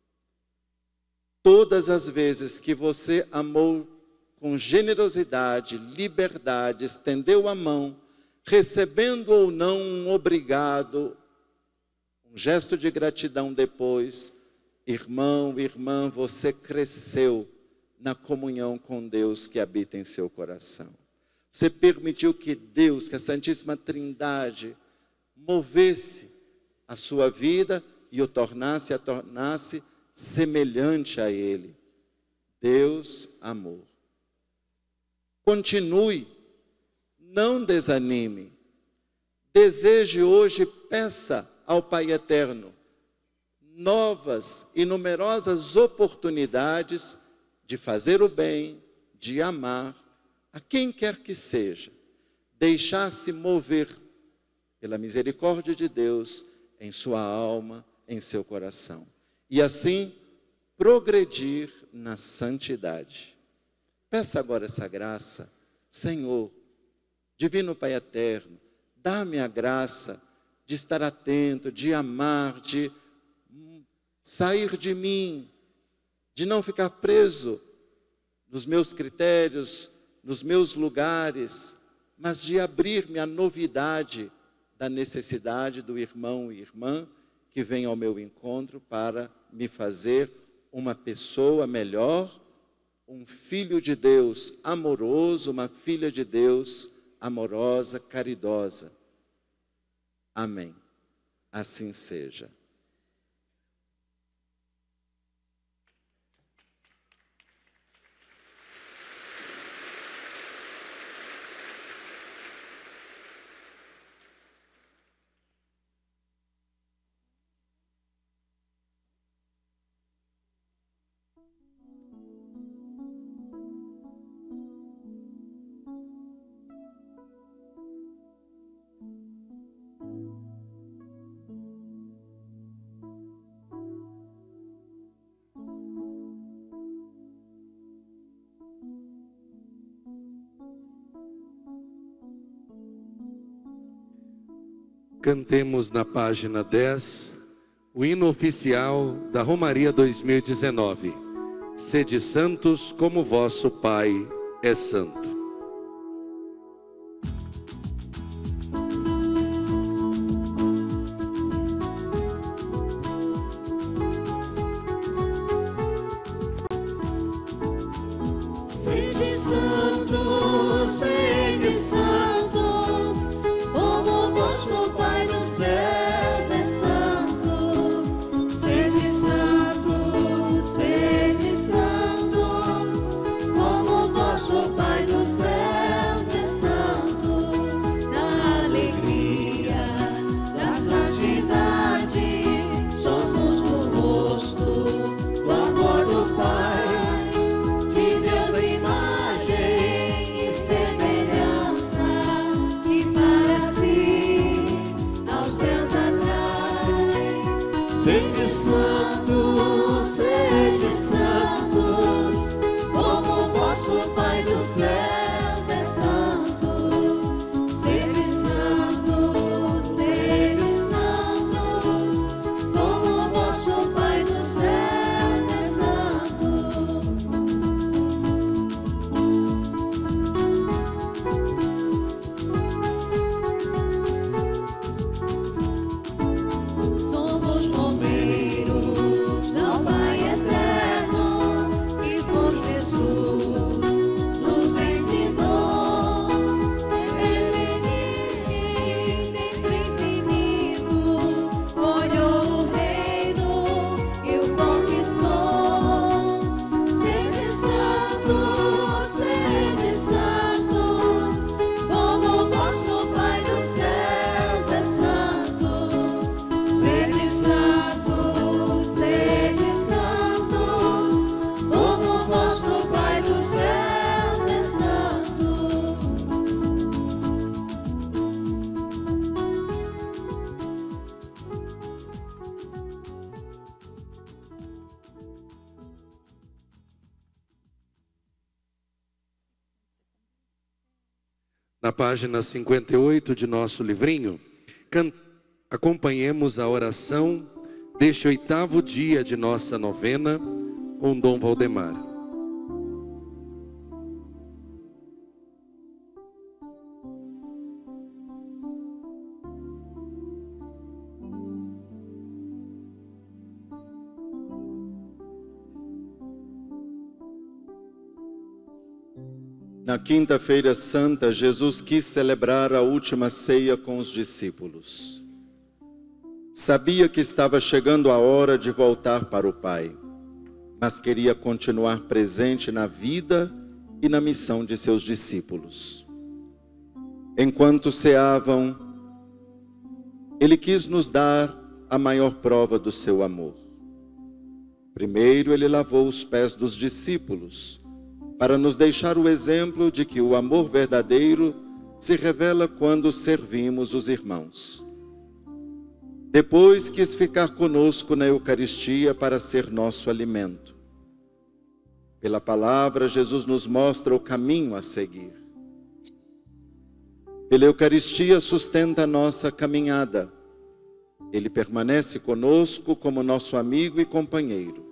Todas as vezes que você amou com generosidade, liberdade, estendeu a mão, recebendo ou não um obrigado, um gesto de gratidão depois, irmão, irmã, você cresceu na comunhão com Deus que habita em seu coração. Você permitiu que Deus, que a Santíssima Trindade, movesse a sua vida e o tornasse, a tornasse semelhante a Ele. Deus, amor. Continue, não desanime. Deseje hoje, peça ao Pai Eterno novas e numerosas oportunidades de fazer o bem, de amar a quem quer que seja, deixar-se mover pela misericórdia de Deus em sua alma, em seu coração. E assim, progredir na santidade. Peça agora essa graça. Senhor, Divino Pai Eterno, dá-me a graça de estar atento, de amar, de sair de mim, de não ficar preso nos meus critérios, nos meus lugares, mas de abrir-me à novidade da necessidade do irmão e irmã que vem ao meu encontro para me fazer uma pessoa melhor, um filho de Deus amoroso, uma filha de Deus amorosa, caridosa. Amém. Assim seja. Cantemos na página dez o hino oficial da Romaria dois mil e dezenove. Sede santos como vosso Pai é santo. Sede santos, como vosso Pai do céu. Na página cinquenta e oito de nosso livrinho, can... acompanhemos a oração deste oitavo dia de nossa novena com Dom Valdemar. Na quinta-feira santa, Jesus quis celebrar a última ceia com os discípulos. Sabia que estava chegando a hora de voltar para o Pai, mas queria continuar presente na vida e na missão de seus discípulos. Enquanto ceavam, Ele quis nos dar a maior prova do seu amor. Primeiro, Ele lavou os pés dos discípulos, para nos deixar o exemplo de que o amor verdadeiro se revela quando servimos os irmãos. Depois quis ficar conosco na Eucaristia para ser nosso alimento. Pela palavra, Jesus nos mostra o caminho a seguir. Pela Eucaristia sustenta a nossa caminhada. Ele permanece conosco como nosso amigo e companheiro.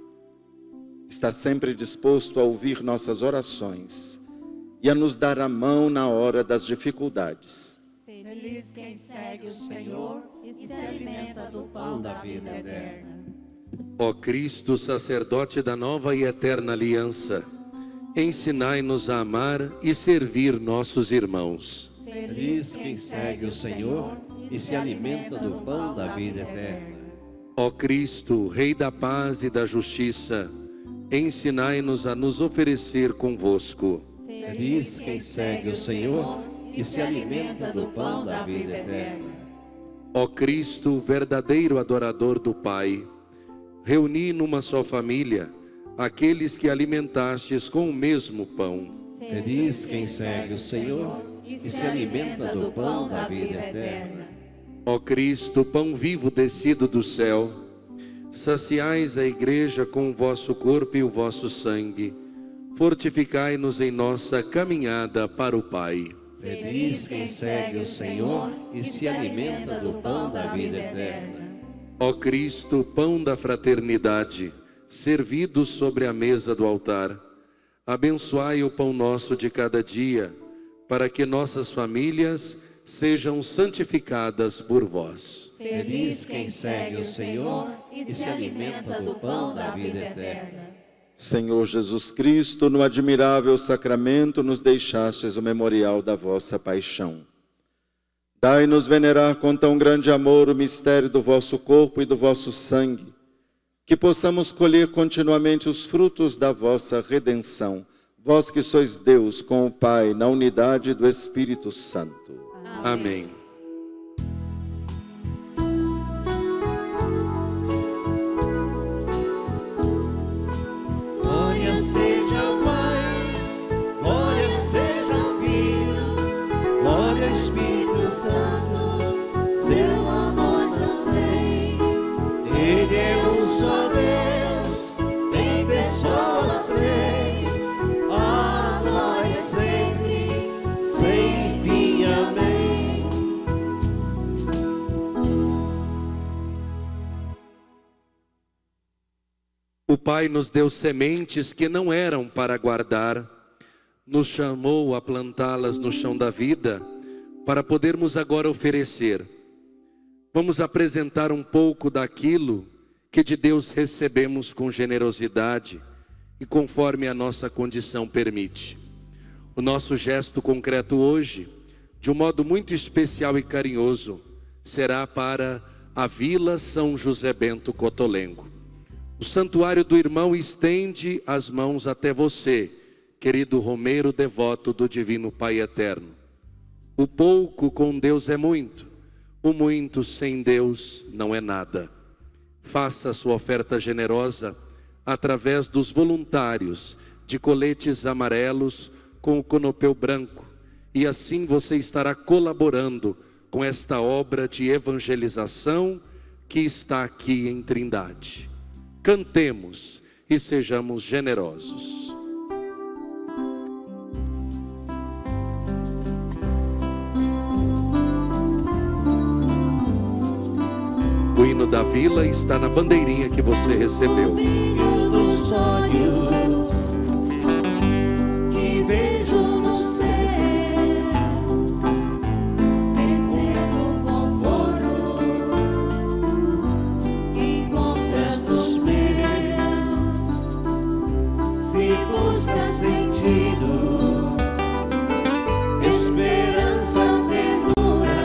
Está sempre disposto a ouvir nossas orações e a nos dar a mão na hora das dificuldades. Feliz quem segue o Senhor e se alimenta do pão da vida eterna. Ó Cristo, sacerdote da nova e eterna aliança, ensinai-nos a amar e servir nossos irmãos. Feliz quem segue o Senhor e se alimenta do pão da vida eterna. Ó Cristo, Rei da paz e da justiça, ensinai-nos a nos oferecer convosco. Feliz quem segue o Senhor e se alimenta do pão da vida eterna. Ó Cristo, verdadeiro adorador do Pai, reuni numa só família aqueles que alimentastes com o mesmo pão. Feliz quem segue o Senhor e se alimenta do pão da vida eterna. Ó Cristo, pão vivo descido do céu, saciais a Igreja com o vosso corpo e o vosso sangue. Fortificai-nos em nossa caminhada para o Pai. Feliz quem segue o Senhor e se alimenta do pão da vida eterna. Ó Cristo, pão da fraternidade, servido sobre a mesa do altar, abençoai o pão nosso de cada dia, para que nossas famílias sejam santificadas por vós. Feliz quem segue o Senhor e se alimenta do pão da vida eterna. Senhor Jesus Cristo, no admirável sacramento nos deixastes o memorial da vossa paixão. Dai-nos venerar com tão grande amor o mistério do vosso corpo e do vosso sangue, que possamos colher continuamente os frutos da vossa redenção, vós que sois Deus com o Pai, na unidade do Espírito Santo. Amém. Glória seja ao Pai, glória seja ao Filho, glória ao Espírito Santo, seu amor também. Ele é um só Deus, em pessoas três, a nós sempre, sem fim. Amém. O Pai nos deu sementes que não eram para guardar, nos chamou a plantá-las no chão da vida, para podermos agora oferecer. Vamos apresentar um pouco daquilo que de Deus recebemos com generosidade e conforme a nossa condição permite. O nosso gesto concreto hoje, de um modo muito especial e carinhoso, será para a Vila São José Bento Cotolengo. O santuário do irmão estende as mãos até você, querido romeiro devoto do Divino Pai Eterno. O pouco com Deus é muito, o muito sem Deus não é nada. Faça a sua oferta generosa através dos voluntários de coletes amarelos com o conopeu branco, e assim você estará colaborando com esta obra de evangelização que está aqui em Trindade. Cantemos e sejamos generosos. fila está na bandeirinha que você recebeu. O brilho dos olhos que vejo nos teus, percebo o conforto que encontras nos meus. Se busca sentido, esperança, ternura,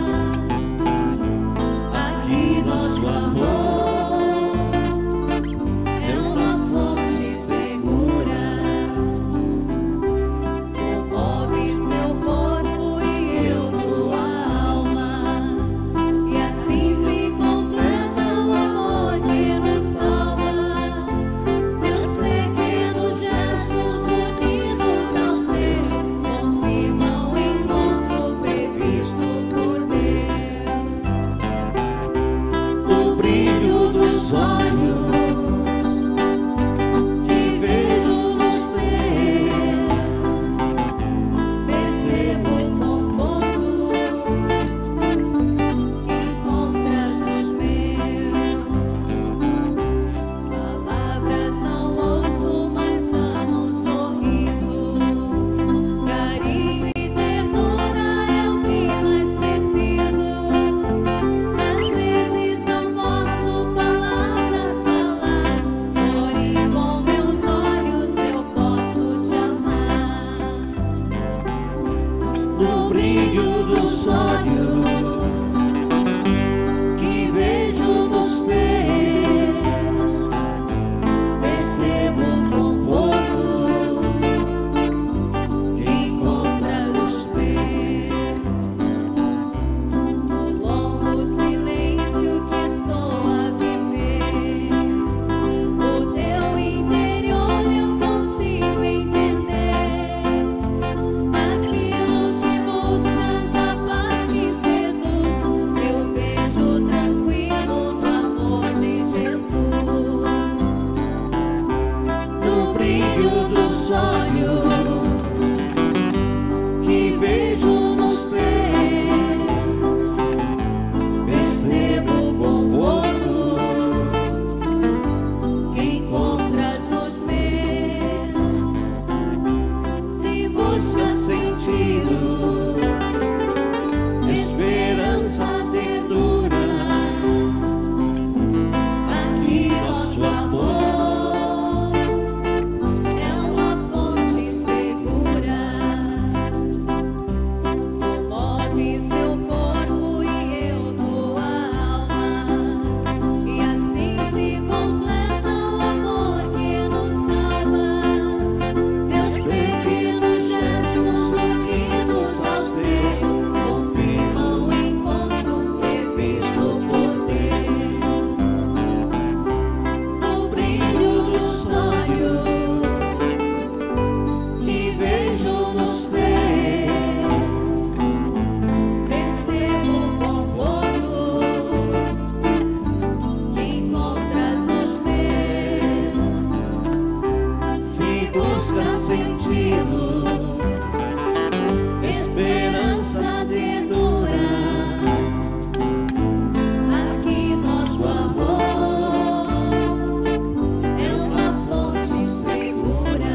aqui nosso amor é uma fonte segura. Comoves meu corpo e eu tua alma, e assim se completa o amor que nos salva. Meus pequenos gestos unidos aos teus confirmam o encontro previsto por Deus. Do brilho dos olhos que vejo nos teus, percebo o conforto que encontras nos meus. Palavras não ouço, mas amo um sorriso. Carinho e ternura é o que mais preciso. Às vezes não posso palavras falar, porém com meus olhos eu posso te amar. No brilho dos olhos que vejo nos teus, percebo o conforto que encontras nos meus. No longo silêncio que soa viver, o teu interior eu consigo entender. Aquilo que buscas, a paz que seduz, eu vejo tranquilo no amor de Jesus. No brilho dos olhos que vejo nos teus, percebo o conforto que encontras nos meus. Se busca sentido, esperança, ternura, aqui nosso amor é uma fonte segura. Comoves meu corpo e eu tua alma, e assim se completa o amor que nos salva. Meus pequenos gestos unidos aos teus confirmam o encontro previsto por Deus. No brilho dos olhos que vejo nos teus, percebo o conforto que encontras nos meus. Se busca sentido, esperança, ternura, aqui nosso amor é uma fonte segura.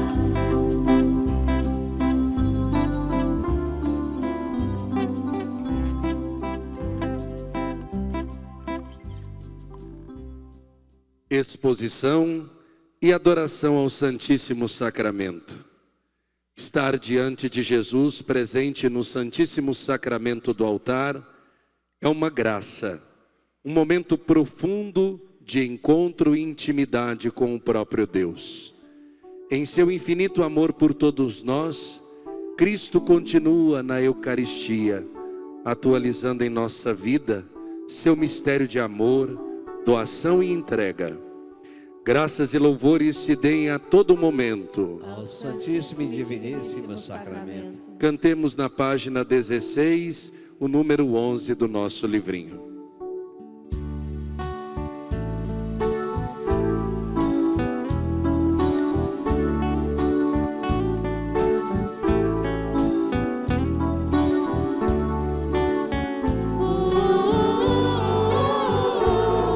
Exposição e adoração ao Santíssimo Sacramento. Estar diante de Jesus, presente no Santíssimo Sacramento do altar, é uma graça, um momento profundo de encontro e intimidade com o próprio Deus. Em seu infinito amor por todos nós, Cristo continua na Eucaristia, atualizando em nossa vida seu mistério de amor, doação e entrega. Graças e louvores se deem a todo momento ao Santíssimo e Diviníssimo Sacramento. Cantemos na página dezesseis, o número onze do nosso livrinho. Oh,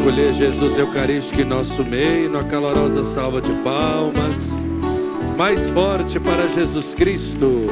acolher Jesus Eucarístico em nosso meio, na calorosa salva de palmas. Mais forte para Jesus Cristo.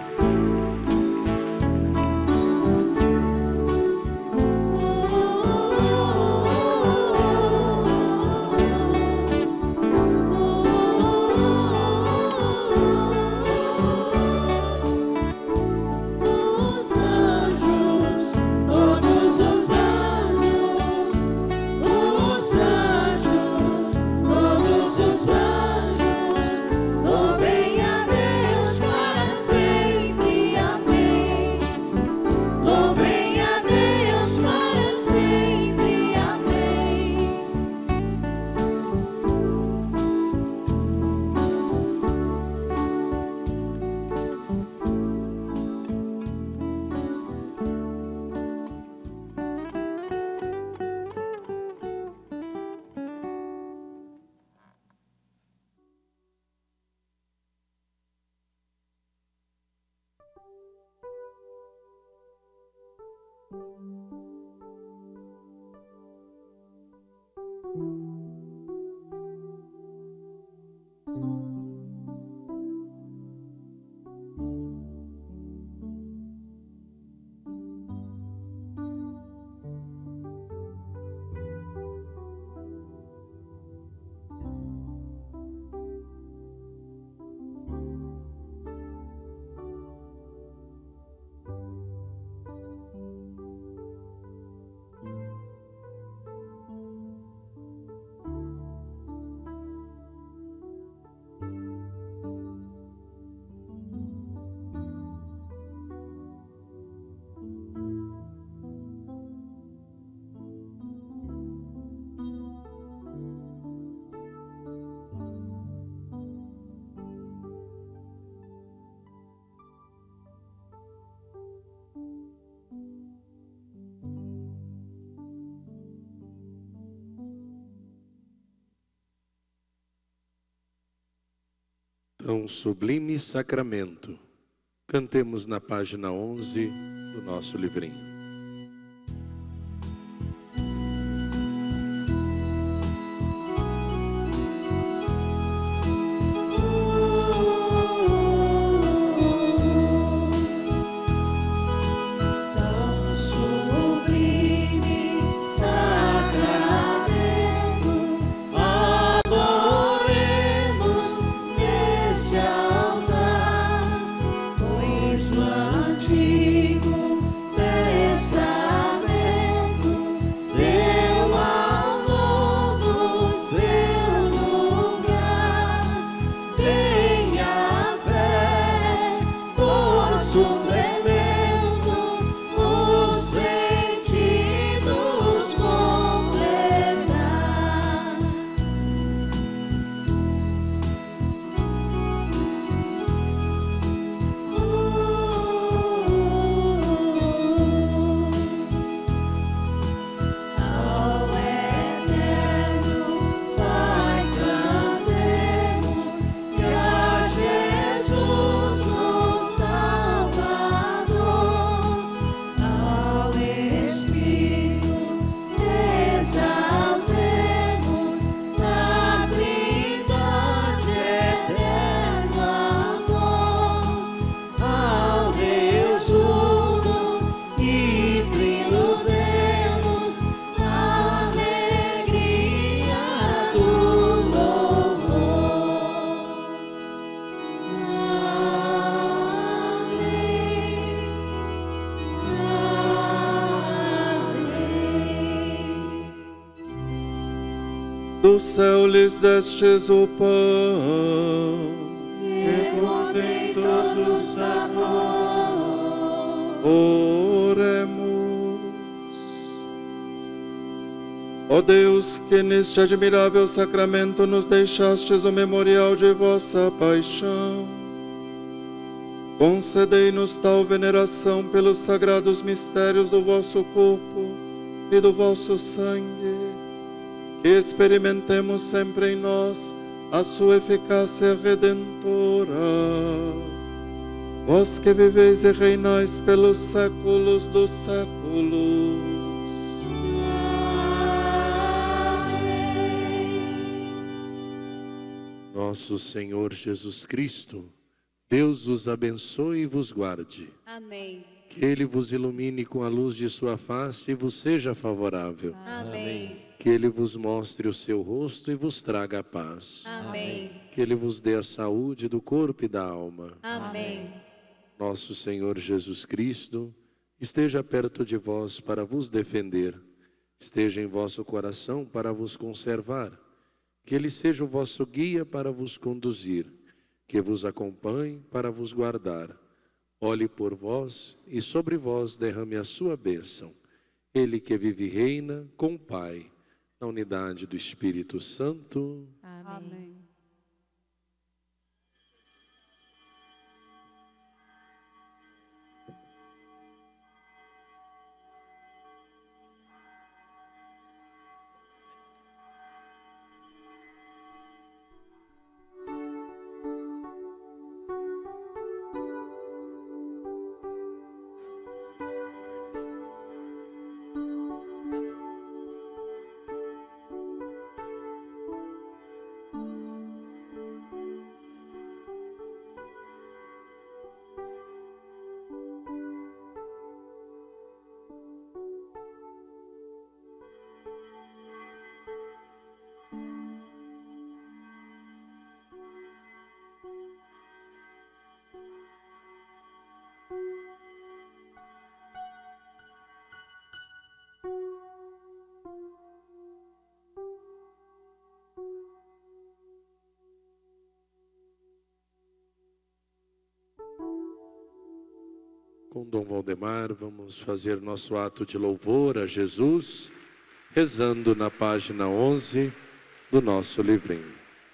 Tão sublime sacramento. Cantemos na página onze do nosso livrinho. Do céu lhes destes o pão, que contém todo o sabor. Oremos. Ó Deus, que neste admirável sacramento nos deixastes o memorial de vossa paixão, concedei-nos tal veneração pelos sagrados mistérios do vosso corpo e do vosso sangue, que experimentemos sempre em nós a sua eficácia redentora. Vós que viveis e reinais pelos séculos dos séculos. nosso Senhor Jesus Cristo, Deus vos abençoe e vos guarde. Amém. Que Ele vos ilumine com a luz de sua face e vos seja favorável. Amém. Que Ele vos mostre o seu rosto e vos traga a paz. Amém. Que Ele vos dê a saúde do corpo e da alma. Amém. Nosso Senhor Jesus Cristo esteja perto de vós para vos defender, esteja em vosso coração para vos conservar, que Ele seja o vosso guia para vos conduzir, que vos acompanhe para vos guardar, olhe por vós e sobre vós derrame a sua bênção. Ele que vive e reina com o Pai, na unidade do Espírito Santo. Amém. Com Dom Valdemar, vamos fazer nosso ato de louvor a Jesus, rezando na página onze do nosso livrinho.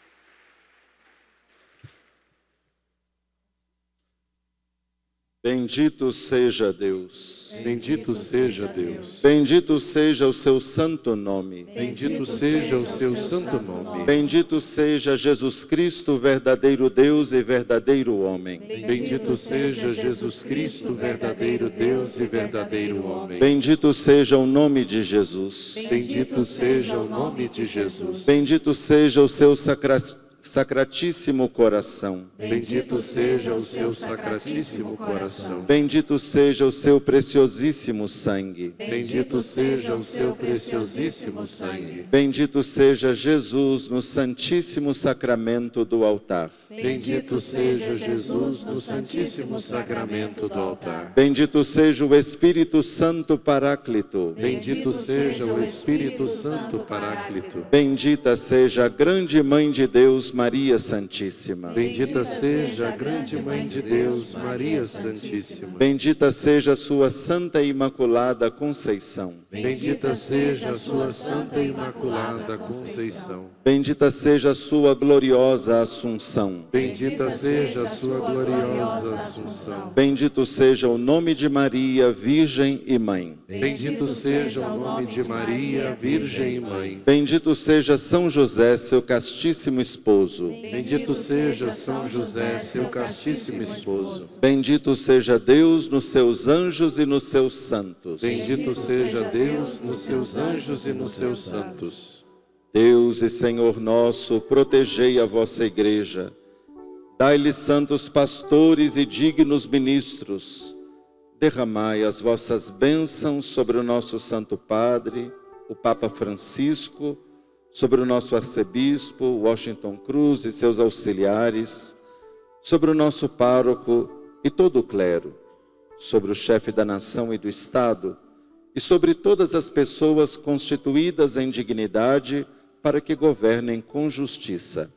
Bendito seja Deus. Bendito seja Deus. Bendito seja o seu santo nome. Bendito seja o seu santo nome. Bendito seja Jesus Cristo, verdadeiro Deus e verdadeiro homem. Bendito seja Jesus Cristo, verdadeiro Deus e verdadeiro homem. Bendito seja o nome de Jesus. Bendito seja o nome de Jesus. Bendito seja o seu sacratíssimo Sacratíssimo coração. Bendito seja o seu sacratíssimo coração. Bendito seja o seu preciosíssimo sangue. Bendito seja o seu preciosíssimo sangue. Bendito seja Jesus no santíssimo sacramento do altar. Bendito seja Jesus no santíssimo sacramento do altar. Bendito seja o Espírito Santo Paráclito. Bendito seja o Espírito Santo Paráclito. Bendita seja a grande Mãe de Deus, Maria Santíssima. Bendita seja a grande Mãe de Deus, Maria Santíssima. Bendita seja a sua Santa e Imaculada Conceição. Bendita seja a sua Santa e Imaculada Conceição. Bendita seja a sua gloriosa Assunção. Bendita seja a sua gloriosa Assunção. Bendito seja o nome de Maria, Virgem e Mãe. Bendito seja o nome de Maria, Virgem e Mãe. Bendito seja São José, seu castíssimo esposo. Bendito seja São José, seu castíssimo esposo. Bendito seja Deus nos seus anjos e nos seus santos. Bendito seja Deus nos seus anjos e nos seus santos. Deus e Senhor nosso, protegei a vossa igreja. Dai-lhe santos pastores e dignos ministros. Derramai as vossas bênçãos sobre o nosso Santo Padre, o Papa Francisco, sobre o nosso arcebispo, Washington Cruz e seus auxiliares, sobre o nosso pároco e todo o clero, sobre o chefe da nação e do Estado, e sobre todas as pessoas constituídas em dignidade para que governem com justiça.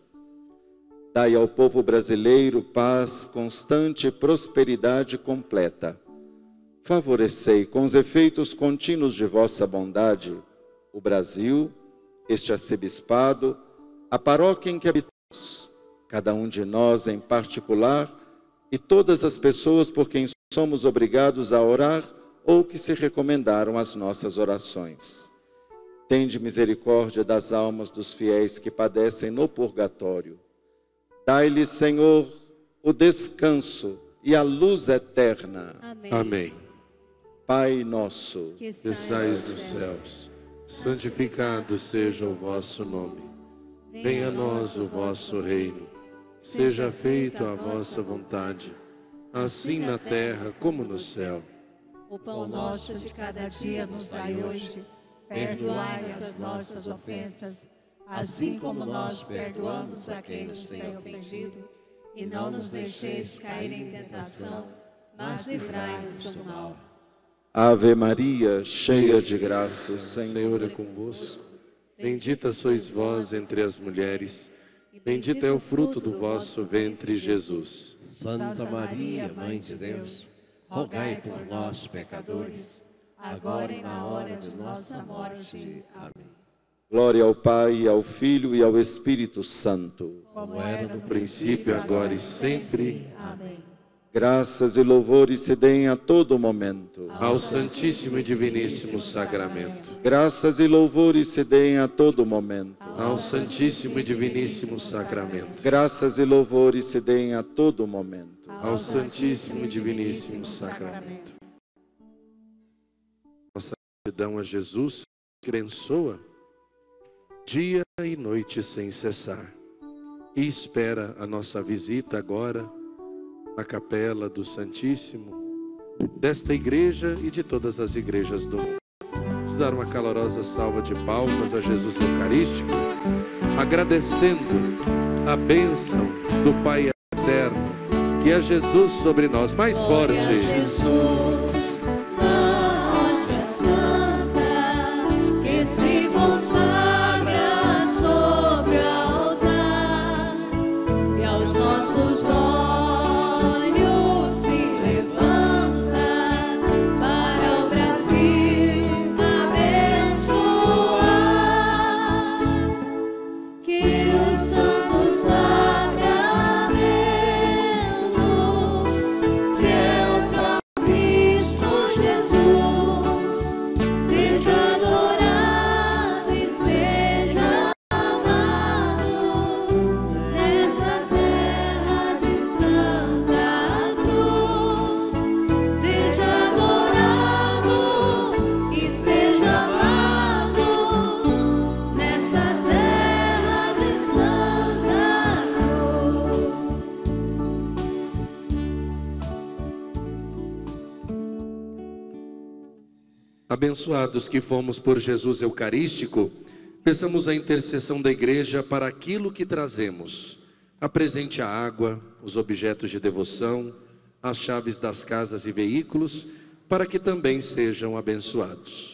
Dai ao povo brasileiro paz constante e prosperidade completa. Favorecei com os efeitos contínuos de vossa bondade o Brasil, este arcebispado, a paróquia em que habitamos, cada um de nós em particular, e todas as pessoas por quem somos obrigados a orar ou que se recomendaram às nossas orações. Tende misericórdia das almas dos fiéis que padecem no purgatório. Dai-lhes, Senhor, o descanso e a luz eterna. Amém. Amém. Pai nosso, Que Que estais nos céus, santificado seja o vosso nome. Venha a nós o vosso reino. seja feita a vossa vontade, assim na terra como no céu. O pão nosso de cada dia nos dai hoje. Perdoai-nos as nossas ofensas, assim como nós perdoamos a quem nos tem ofendido. E não nos deixeis cair em tentação, mas livrai-nos do mal. Ave Maria, cheia de graça, o Senhor é convosco. Bendita sois vós entre as mulheres, bendito é o fruto do vosso ventre, Jesus. Santa Maria, Mãe de Deus, rogai por nós, pecadores, agora e na hora de nossa morte. Amém. Glória ao Pai, ao Filho e ao Espírito Santo. Como era no princípio, agora e sempre. Amém. Graças e louvores se deem a todo momento ao Santíssimo e Diviníssimo Sacramento. Graças e louvores se deem a todo momento ao Santíssimo e Diviníssimo Sacramento. Graças e louvores se deem a todo momento ao Santíssimo e Diviníssimo Sacramento. Nossa gratidão a Jesus que abençoa dia e noite sem cessar e espera a nossa visita agora na capela do Santíssimo, desta igreja e de todas as igrejas do mundo. Vamos dar uma calorosa salva de palmas a Jesus Eucarístico, agradecendo a bênção do Pai Eterno, que é Jesus sobre nós. Mais forte. Glória a Jesus. Abençoados que fomos por Jesus Eucarístico, peçamos a intercessão da Igreja para aquilo que trazemos. Apresente a água, os objetos de devoção, as chaves das casas e veículos, para que também sejam abençoados.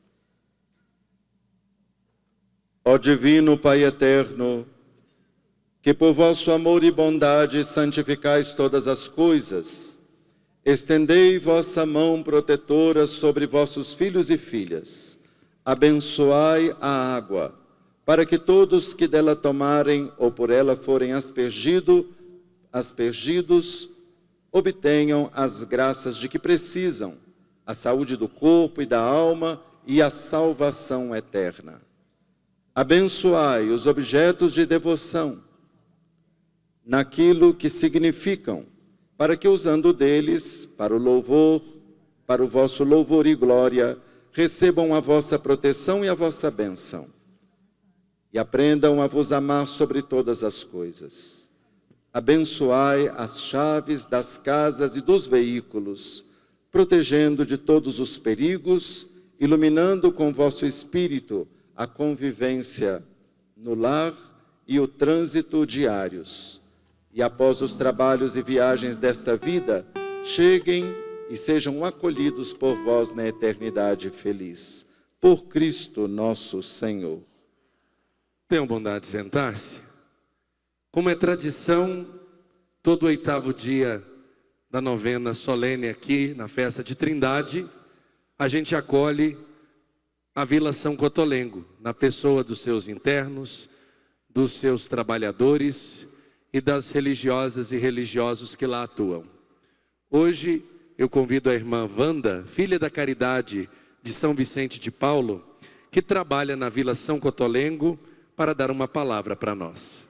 Ó Divino Pai Eterno, que por vosso amor e bondade santificais todas as coisas, estendei vossa mão protetora sobre vossos filhos e filhas. Abençoai a água, para que todos que dela tomarem ou por ela forem aspergido, aspergidos, obtenham as graças de que precisam, a saúde do corpo e da alma e a salvação eterna. Abençoai os objetos de devoção, naquilo que significam, para que, usando deles, para o louvor, para o vosso louvor e glória, recebam a vossa proteção e a vossa bênção. E aprendam a vos amar sobre todas as coisas. Abençoai as chaves das casas e dos veículos, protegendo de todos os perigos, iluminando com vosso Espírito a convivência no lar e o trânsito diários. E após os trabalhos e viagens desta vida, cheguem e sejam acolhidos por vós na eternidade feliz. Por Cristo nosso Senhor. Tenham bondade de sentar-se. Como é tradição, todo oitavo dia da novena solene aqui, na festa de Trindade, a gente acolhe a Vila São Cotolengo, na pessoa dos seus internos, dos seus trabalhadores e das religiosas e religiosos que lá atuam. Hoje eu convido a irmã Wanda, filha da Caridade de São Vicente de Paulo, que trabalha na Vila São Cotolengo, para dar uma palavra para nós.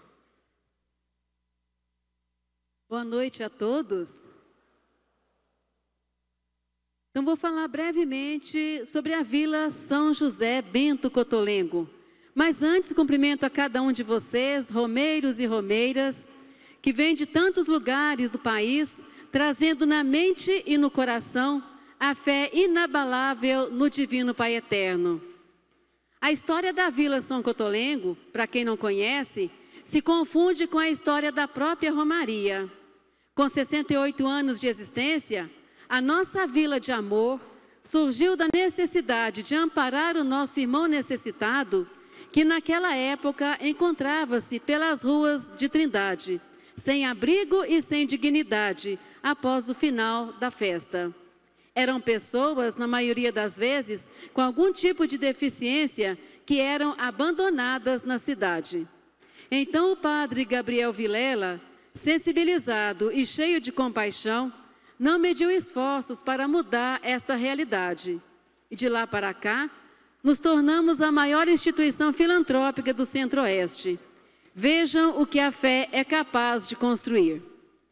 Boa noite a todos. Então vou falar brevemente sobre a Vila São José Bento Cotolengo. Mas antes cumprimento a cada um de vocês, romeiros e romeiras, que vem de tantos lugares do país, trazendo na mente e no coração a fé inabalável no Divino Pai Eterno. A história da Vila São Cotolengo, para quem não conhece, se confunde com a história da própria Romaria. Com sessenta e oito anos de existência, a nossa Vila de Amor surgiu da necessidade de amparar o nosso irmão necessitado, que naquela época encontrava-se pelas ruas de Trindade, sem abrigo e sem dignidade, após o final da festa. Eram pessoas, na maioria das vezes, com algum tipo de deficiência, que eram abandonadas na cidade. Então o padre Gabriel Vilela, sensibilizado e cheio de compaixão, não mediu esforços para mudar esta realidade. E de lá para cá, nos tornamos a maior instituição filantrópica do Centro-Oeste. Vejam o que a fé é capaz de construir.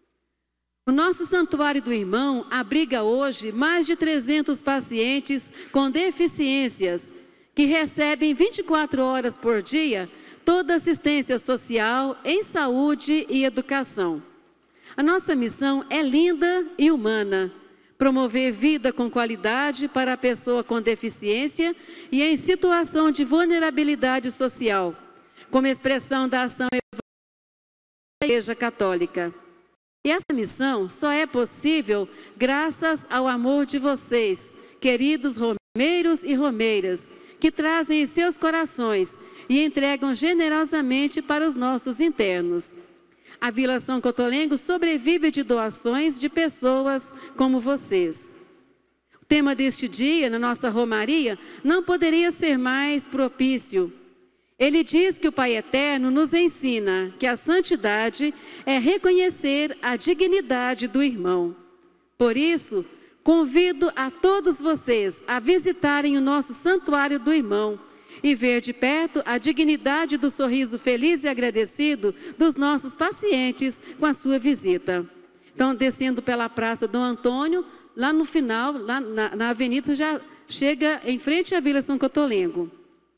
O nosso Santuário do Irmão abriga hoje mais de trezentos pacientes com deficiências, que recebem vinte e quatro horas por dia toda assistência social em saúde e educação. A nossa missão é linda e humana: promover vida com qualidade para a pessoa com deficiência e em situação de vulnerabilidade social, como expressão da ação da Igreja Católica. E essa missão só é possível graças ao amor de vocês, queridos romeiros e romeiras, que trazem em seus corações e entregam generosamente para os nossos internos. A Vila São Cotolengo sobrevive de doações de pessoas como vocês. O tema deste dia, na nossa Romaria, não poderia ser mais propício. Ele diz que o Pai Eterno nos ensina que a santidade é reconhecer a dignidade do irmão. Por isso, convido a todos vocês a visitarem o nosso Santuário do Irmão e ver de perto a dignidade do sorriso feliz e agradecido dos nossos pacientes com a sua visita. Então, descendo pela Praça Dom Antônio, lá no final, lá na, na avenida, já chega em frente à Vila São Cotolengo.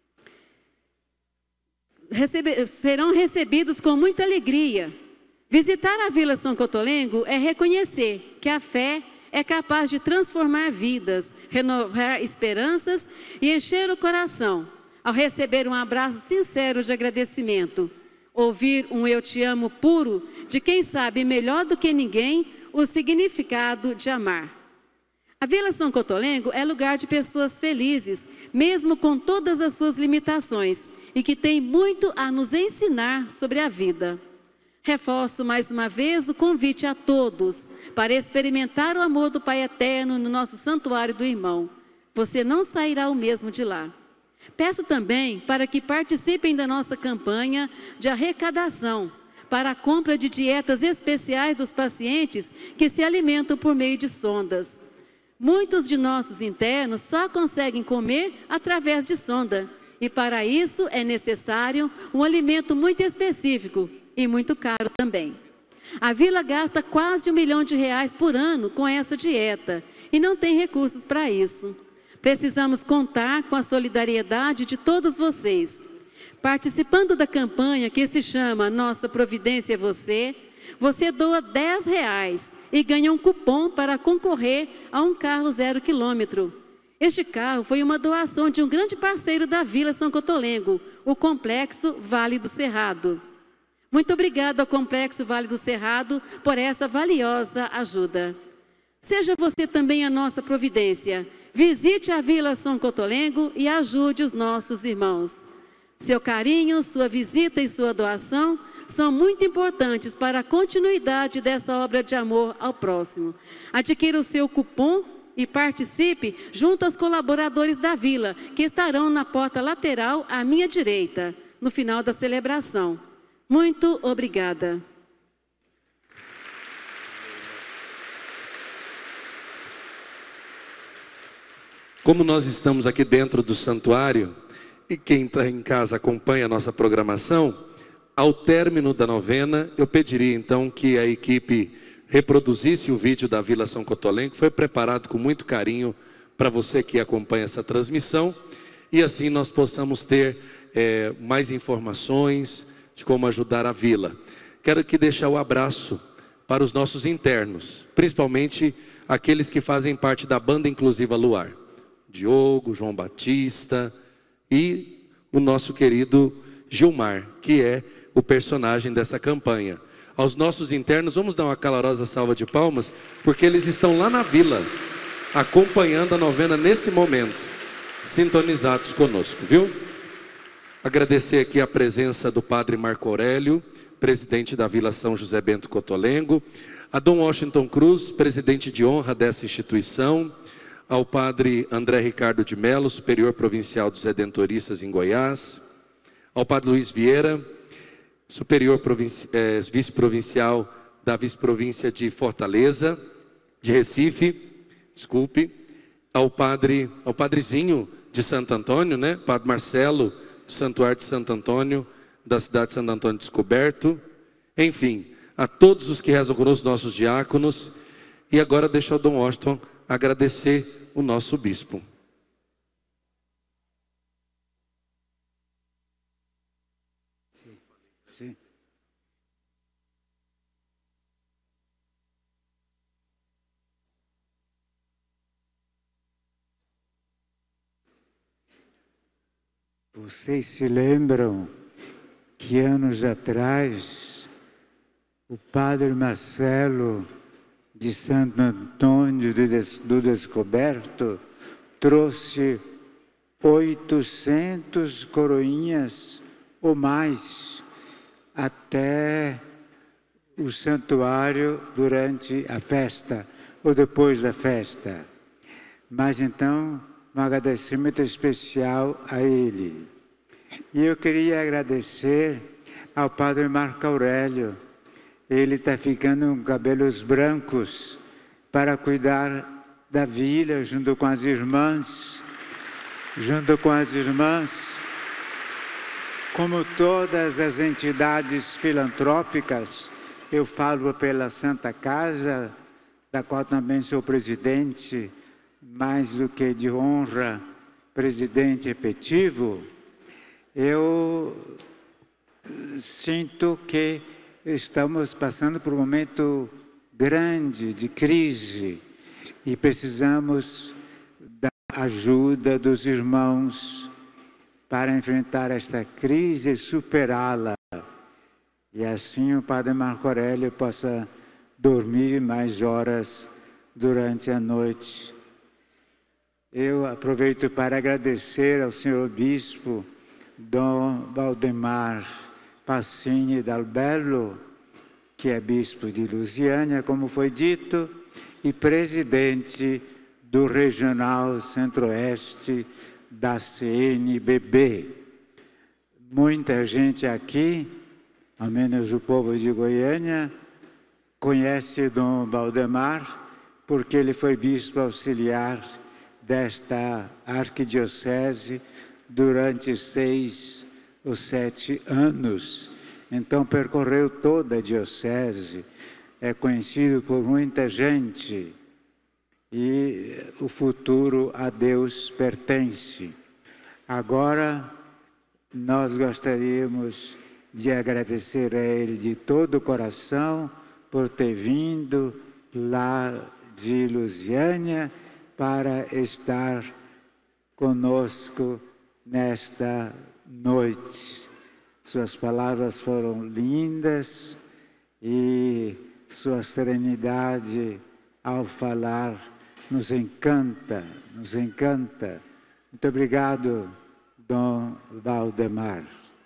Recebe, serão recebidos com muita alegria. Visitar a Vila São Cotolengo é reconhecer que a fé é capaz de transformar vidas, renovar esperanças e encher o coração ao receber um abraço sincero de agradecimento, ouvir um eu te amo puro de quem sabe melhor do que ninguém o significado de amar. A Vila São Cotolengo é lugar de pessoas felizes, mesmo com todas as suas limitações, e que tem muito a nos ensinar sobre a vida. Reforço mais uma vez o convite a todos para experimentar o amor do Pai Eterno no nosso Santuário do Irmão. Você não sairá o mesmo de lá. Peço também para que participem da nossa campanha de arrecadação para a compra de dietas especiais dos pacientes que se alimentam por meio de sondas. Muitos de nossos internos só conseguem comer através de sonda. E para isso é necessário um alimento muito específico e muito caro também. A Vila gasta quase um milhão de reais por ano com essa dieta e não tem recursos para isso. Precisamos contar com a solidariedade de todos vocês. Participando da campanha que se chama Nossa Providência é Você, você doa dez reais e ganha um cupom para concorrer a um carro zero quilômetro. Este carro foi uma doação de um grande parceiro da Vila São Cotolengo, o Complexo Vale do Cerrado. Muito obrigado ao Complexo Vale do Cerrado por essa valiosa ajuda. Seja você também a nossa providência. Visite a Vila São Cotolengo e ajude os nossos irmãos. Seu carinho, sua visita e sua doação são muito importantes para a continuidade dessa obra de amor ao próximo. Adquira o seu cupom e participe junto aos colaboradores da Vila, que estarão na porta lateral à minha direita, no final da celebração. Muito obrigada. Como nós estamos aqui dentro do santuário, e quem está em casa acompanha a nossa programação, ao término da novena, eu pediria então que a equipe reproduzisse o vídeo da Vila São Cotolengo, que foi preparado com muito carinho para você que acompanha essa transmissão, e assim nós possamos ter é, mais informações de como ajudar a Vila. quero aqui deixar o abraço para os nossos internos, principalmente aqueles que fazem parte da banda inclusiva Luar. Diogo, João Batista e o nosso querido Gilmar, que é o personagem dessa campanha. Aos nossos internos, vamos dar uma calorosa salva de palmas, porque eles estão lá na vila, acompanhando a novena nesse momento, sintonizados conosco, viu? Agradecer aqui a presença do Padre Marco Aurélio, presidente da Vila São José Bento Cotolengo, a Dom Washington Cruz, presidente de honra dessa instituição, ao Padre André Ricardo de Mello, superior provincial dos Redentoristas em Goiás, ao Padre Luiz Vieira, superior eh, vice-provincial da vice-província de Fortaleza, de Recife, desculpe, ao Padre, ao Padrezinho de Santo Antônio, né, Padre Marcelo, do Santuário de Santo Antônio, da cidade de Santo Antônio Descoberto, enfim, a todos os que rezam conosco, nossos diáconos, e agora deixa o Dom Washington agradecer o nosso bispo. Sim, sim. Vocês se lembram que anos atrás o Padre Marcelo de Santo Antônio do Descoberto trouxe oitocentas coroinhas ou mais até o santuário durante a festa ou depois da festa. Mas então, um agradecimento especial a ele. E eu queria agradecer ao Padre Marco Aurélio. Ele está ficando com cabelos brancos para cuidar da vila junto com as irmãs. Junto com as irmãs, como todas as entidades filantrópicas, eu falo pela Santa Casa, da qual também sou presidente, mais do que de honra, presidente efetivo. Eu sinto que estamos passando por um momento grande de crise e precisamos da ajuda dos irmãos para enfrentar esta crise e superá-la. E assim o Padre Marco Aurélio possa dormir mais horas durante a noite. Eu aproveito para agradecer ao senhor Bispo Dom Valdemar Passini Dalbello, que é Bispo de Lusiânia, como foi dito, e presidente do Regional Centro-Oeste da C N B B. Muita gente aqui, ao menos o povo de Goiânia, conhece Dom Valdemar, porque ele foi bispo auxiliar desta arquidiocese durante seis ou sete anos. Então percorreu toda a diocese, é conhecido por muita gente e o futuro a Deus pertence. Agora nós gostaríamos de agradecer a ele de todo o coração por ter vindo lá de Lusiânia para estar conosco nesta noite. Suas palavras foram lindas e sua serenidade ao falar nos encanta, nos encanta. Muito obrigado, Dom Valdemar.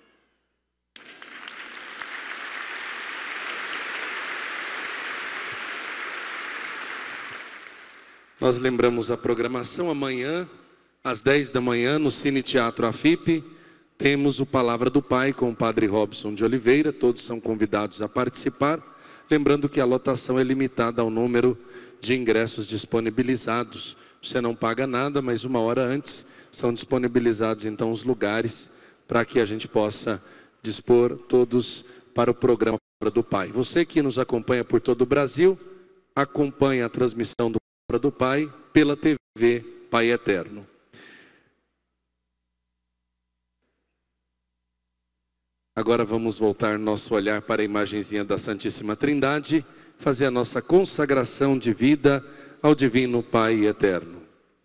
Nós lembramos a programação amanhã, às dez da manhã, no Cine Teatro Afip, temos o Palavra do Pai com o Padre Robson de Oliveira, todos são convidados a participar, lembrando que a lotação é limitada ao número de ingressos disponibilizados. Você não paga nada, mas uma hora antes são disponibilizados então os lugares para que a gente possa dispor todos para o programa Palavra do Pai. Você que nos acompanha por todo o Brasil, acompanha a transmissão do Palavra do Pai pela T V Pai Eterno. Agora vamos voltar nosso olhar para a imagenzinha da Santíssima Trindade, fazer a nossa consagração de vida ao Divino Pai Eterno.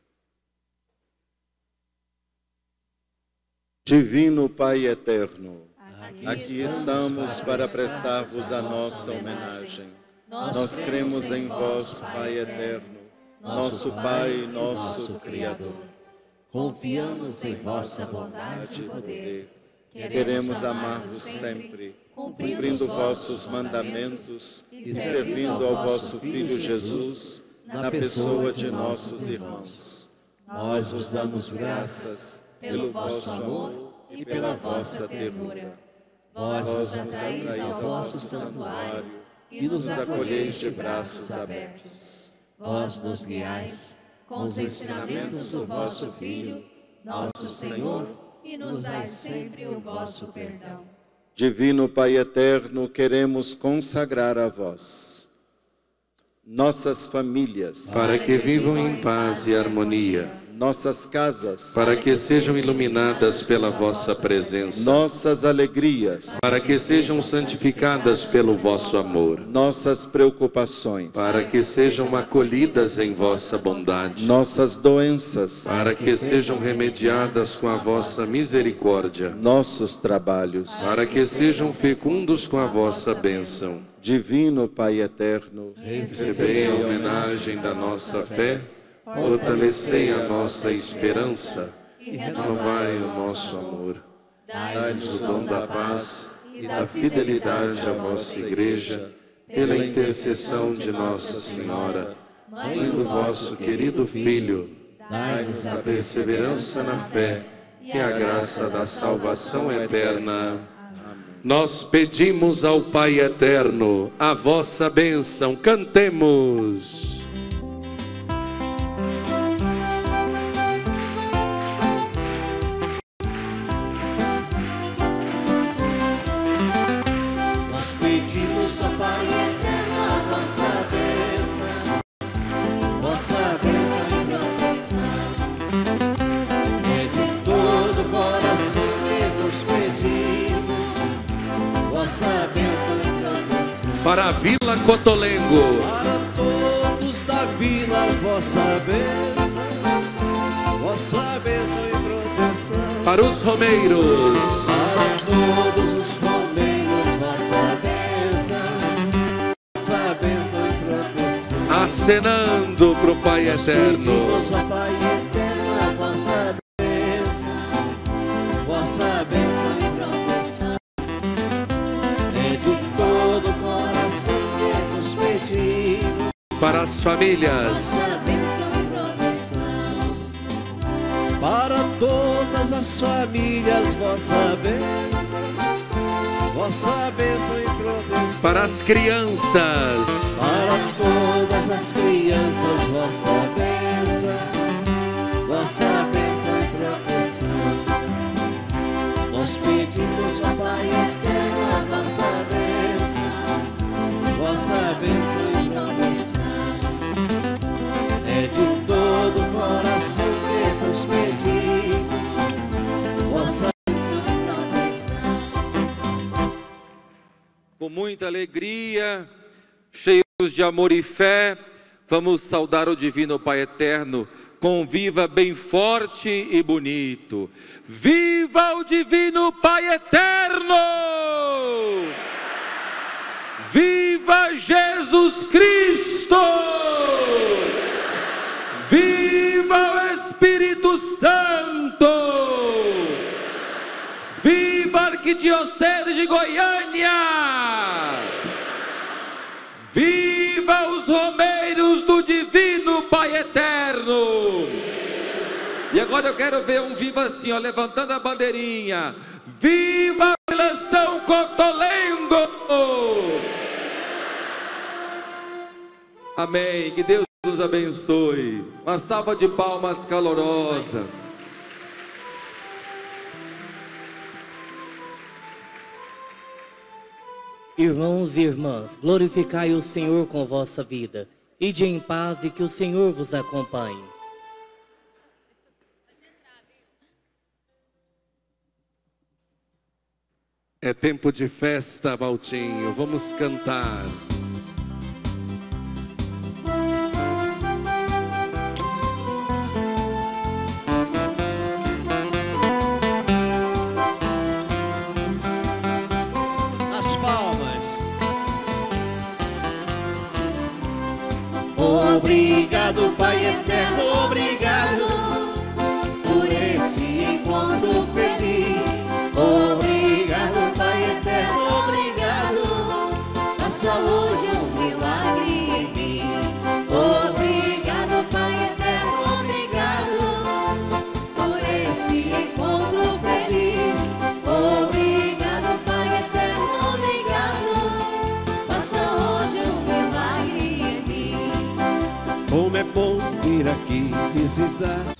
Divino Pai Eterno, Aqui, aqui estamos para prestar-vos a nossa homenagem. Nós cremos em vós, Pai Eterno, nosso Pai e nosso Criador. Confiamos em vossa bondade e poder. Queremos amar-vos sempre, cumprindo vossos mandamentos e servindo ao vosso Filho Jesus, na pessoa de nossos irmãos. Nós vos damos graças pelo vosso amor e pela vossa ternura. Vós nos atraís ao vosso santuário e nos acolheis de braços abertos. Vós nos guiais com os ensinamentos do vosso Filho, nosso Senhor, e nos dai sempre o vosso perdão. Divino Pai Eterno, queremos consagrar a vós nossas famílias, para que vivam em paz e harmonia, nossas casas, para que sejam iluminadas pela vossa presença, nossas alegrias, para que sejam santificadas pelo vosso amor, nossas preocupações, para que sejam acolhidas em vossa bondade, nossas doenças, para que sejam remediadas com a vossa misericórdia, nossos trabalhos, para que sejam fecundos com a vossa bênção. Divino Pai Eterno, recebei a homenagem da nossa fé, fortalecei a nossa esperança e renovai o nosso amor. Dai-nos o dom da paz e da fidelidade à vossa Igreja, pela intercessão de Nossa Senhora, Mãe do vosso querido Filho. Dai-nos a perseverança na fé e a graça da salvação eterna. Nós pedimos ao Pai Eterno a vossa bênção. Cantemos. Para a Vila Cotolengo, para todos da vila, vossa bênção, vossa bênção e proteção. Para os romeiros, para todos os romeiros, vossa bênção, vossa bênção e proteção. acenando para o Pai Eterno. Pedimos ao Pai Eterno a vossa bênção, vossa bênção e proteção. É de todo o coração que nos pedimos. Para as famílias, Vossa bênção e proteção. Para todas as famílias, vossa bênção, vossa bênção e proteção. para as crianças, Para todas as crianças, vossa bênção, vossa bênção e proteção. Nós pedimos ao Pai Eterno a vossa bênção, vossa bênção e proteção. É de todo o coração que nos pedimos, vossa bênção e proteção. com muita alegria, cheios de amor e fé, vamos saudar o Divino Pai Eterno com viva bem forte e bonito. Viva o Divino Pai Eterno! Viva Jesus Cristo! Viva o Espírito Santo! Viva a Arquidiocese de Goiânia! Viva os romeiros do Divino Pai Eterno! E agora eu quero ver um viva assim, ó, levantando a bandeirinha. Viva a Vila São Cotolengo! Amém. Que Deus nos abençoe. Uma salva de palmas calorosa. Irmãos e irmãs, glorificai o Senhor com vossa vida. Ide em paz e que o Senhor vos acompanhe. É tempo de festa, Valtinho, vamos cantar. As palmas. Obrigado, Pai eterno, obrigado por esse encontro feliz. Obrigado, Pai eterno, obrigado. Faça hoje um milagre em mim. Obrigado, Pai eterno, obrigado por esse encontro feliz. Obrigado, Pai eterno, obrigado. Faça hoje um milagre em mim. Como é bom vir aqui visitar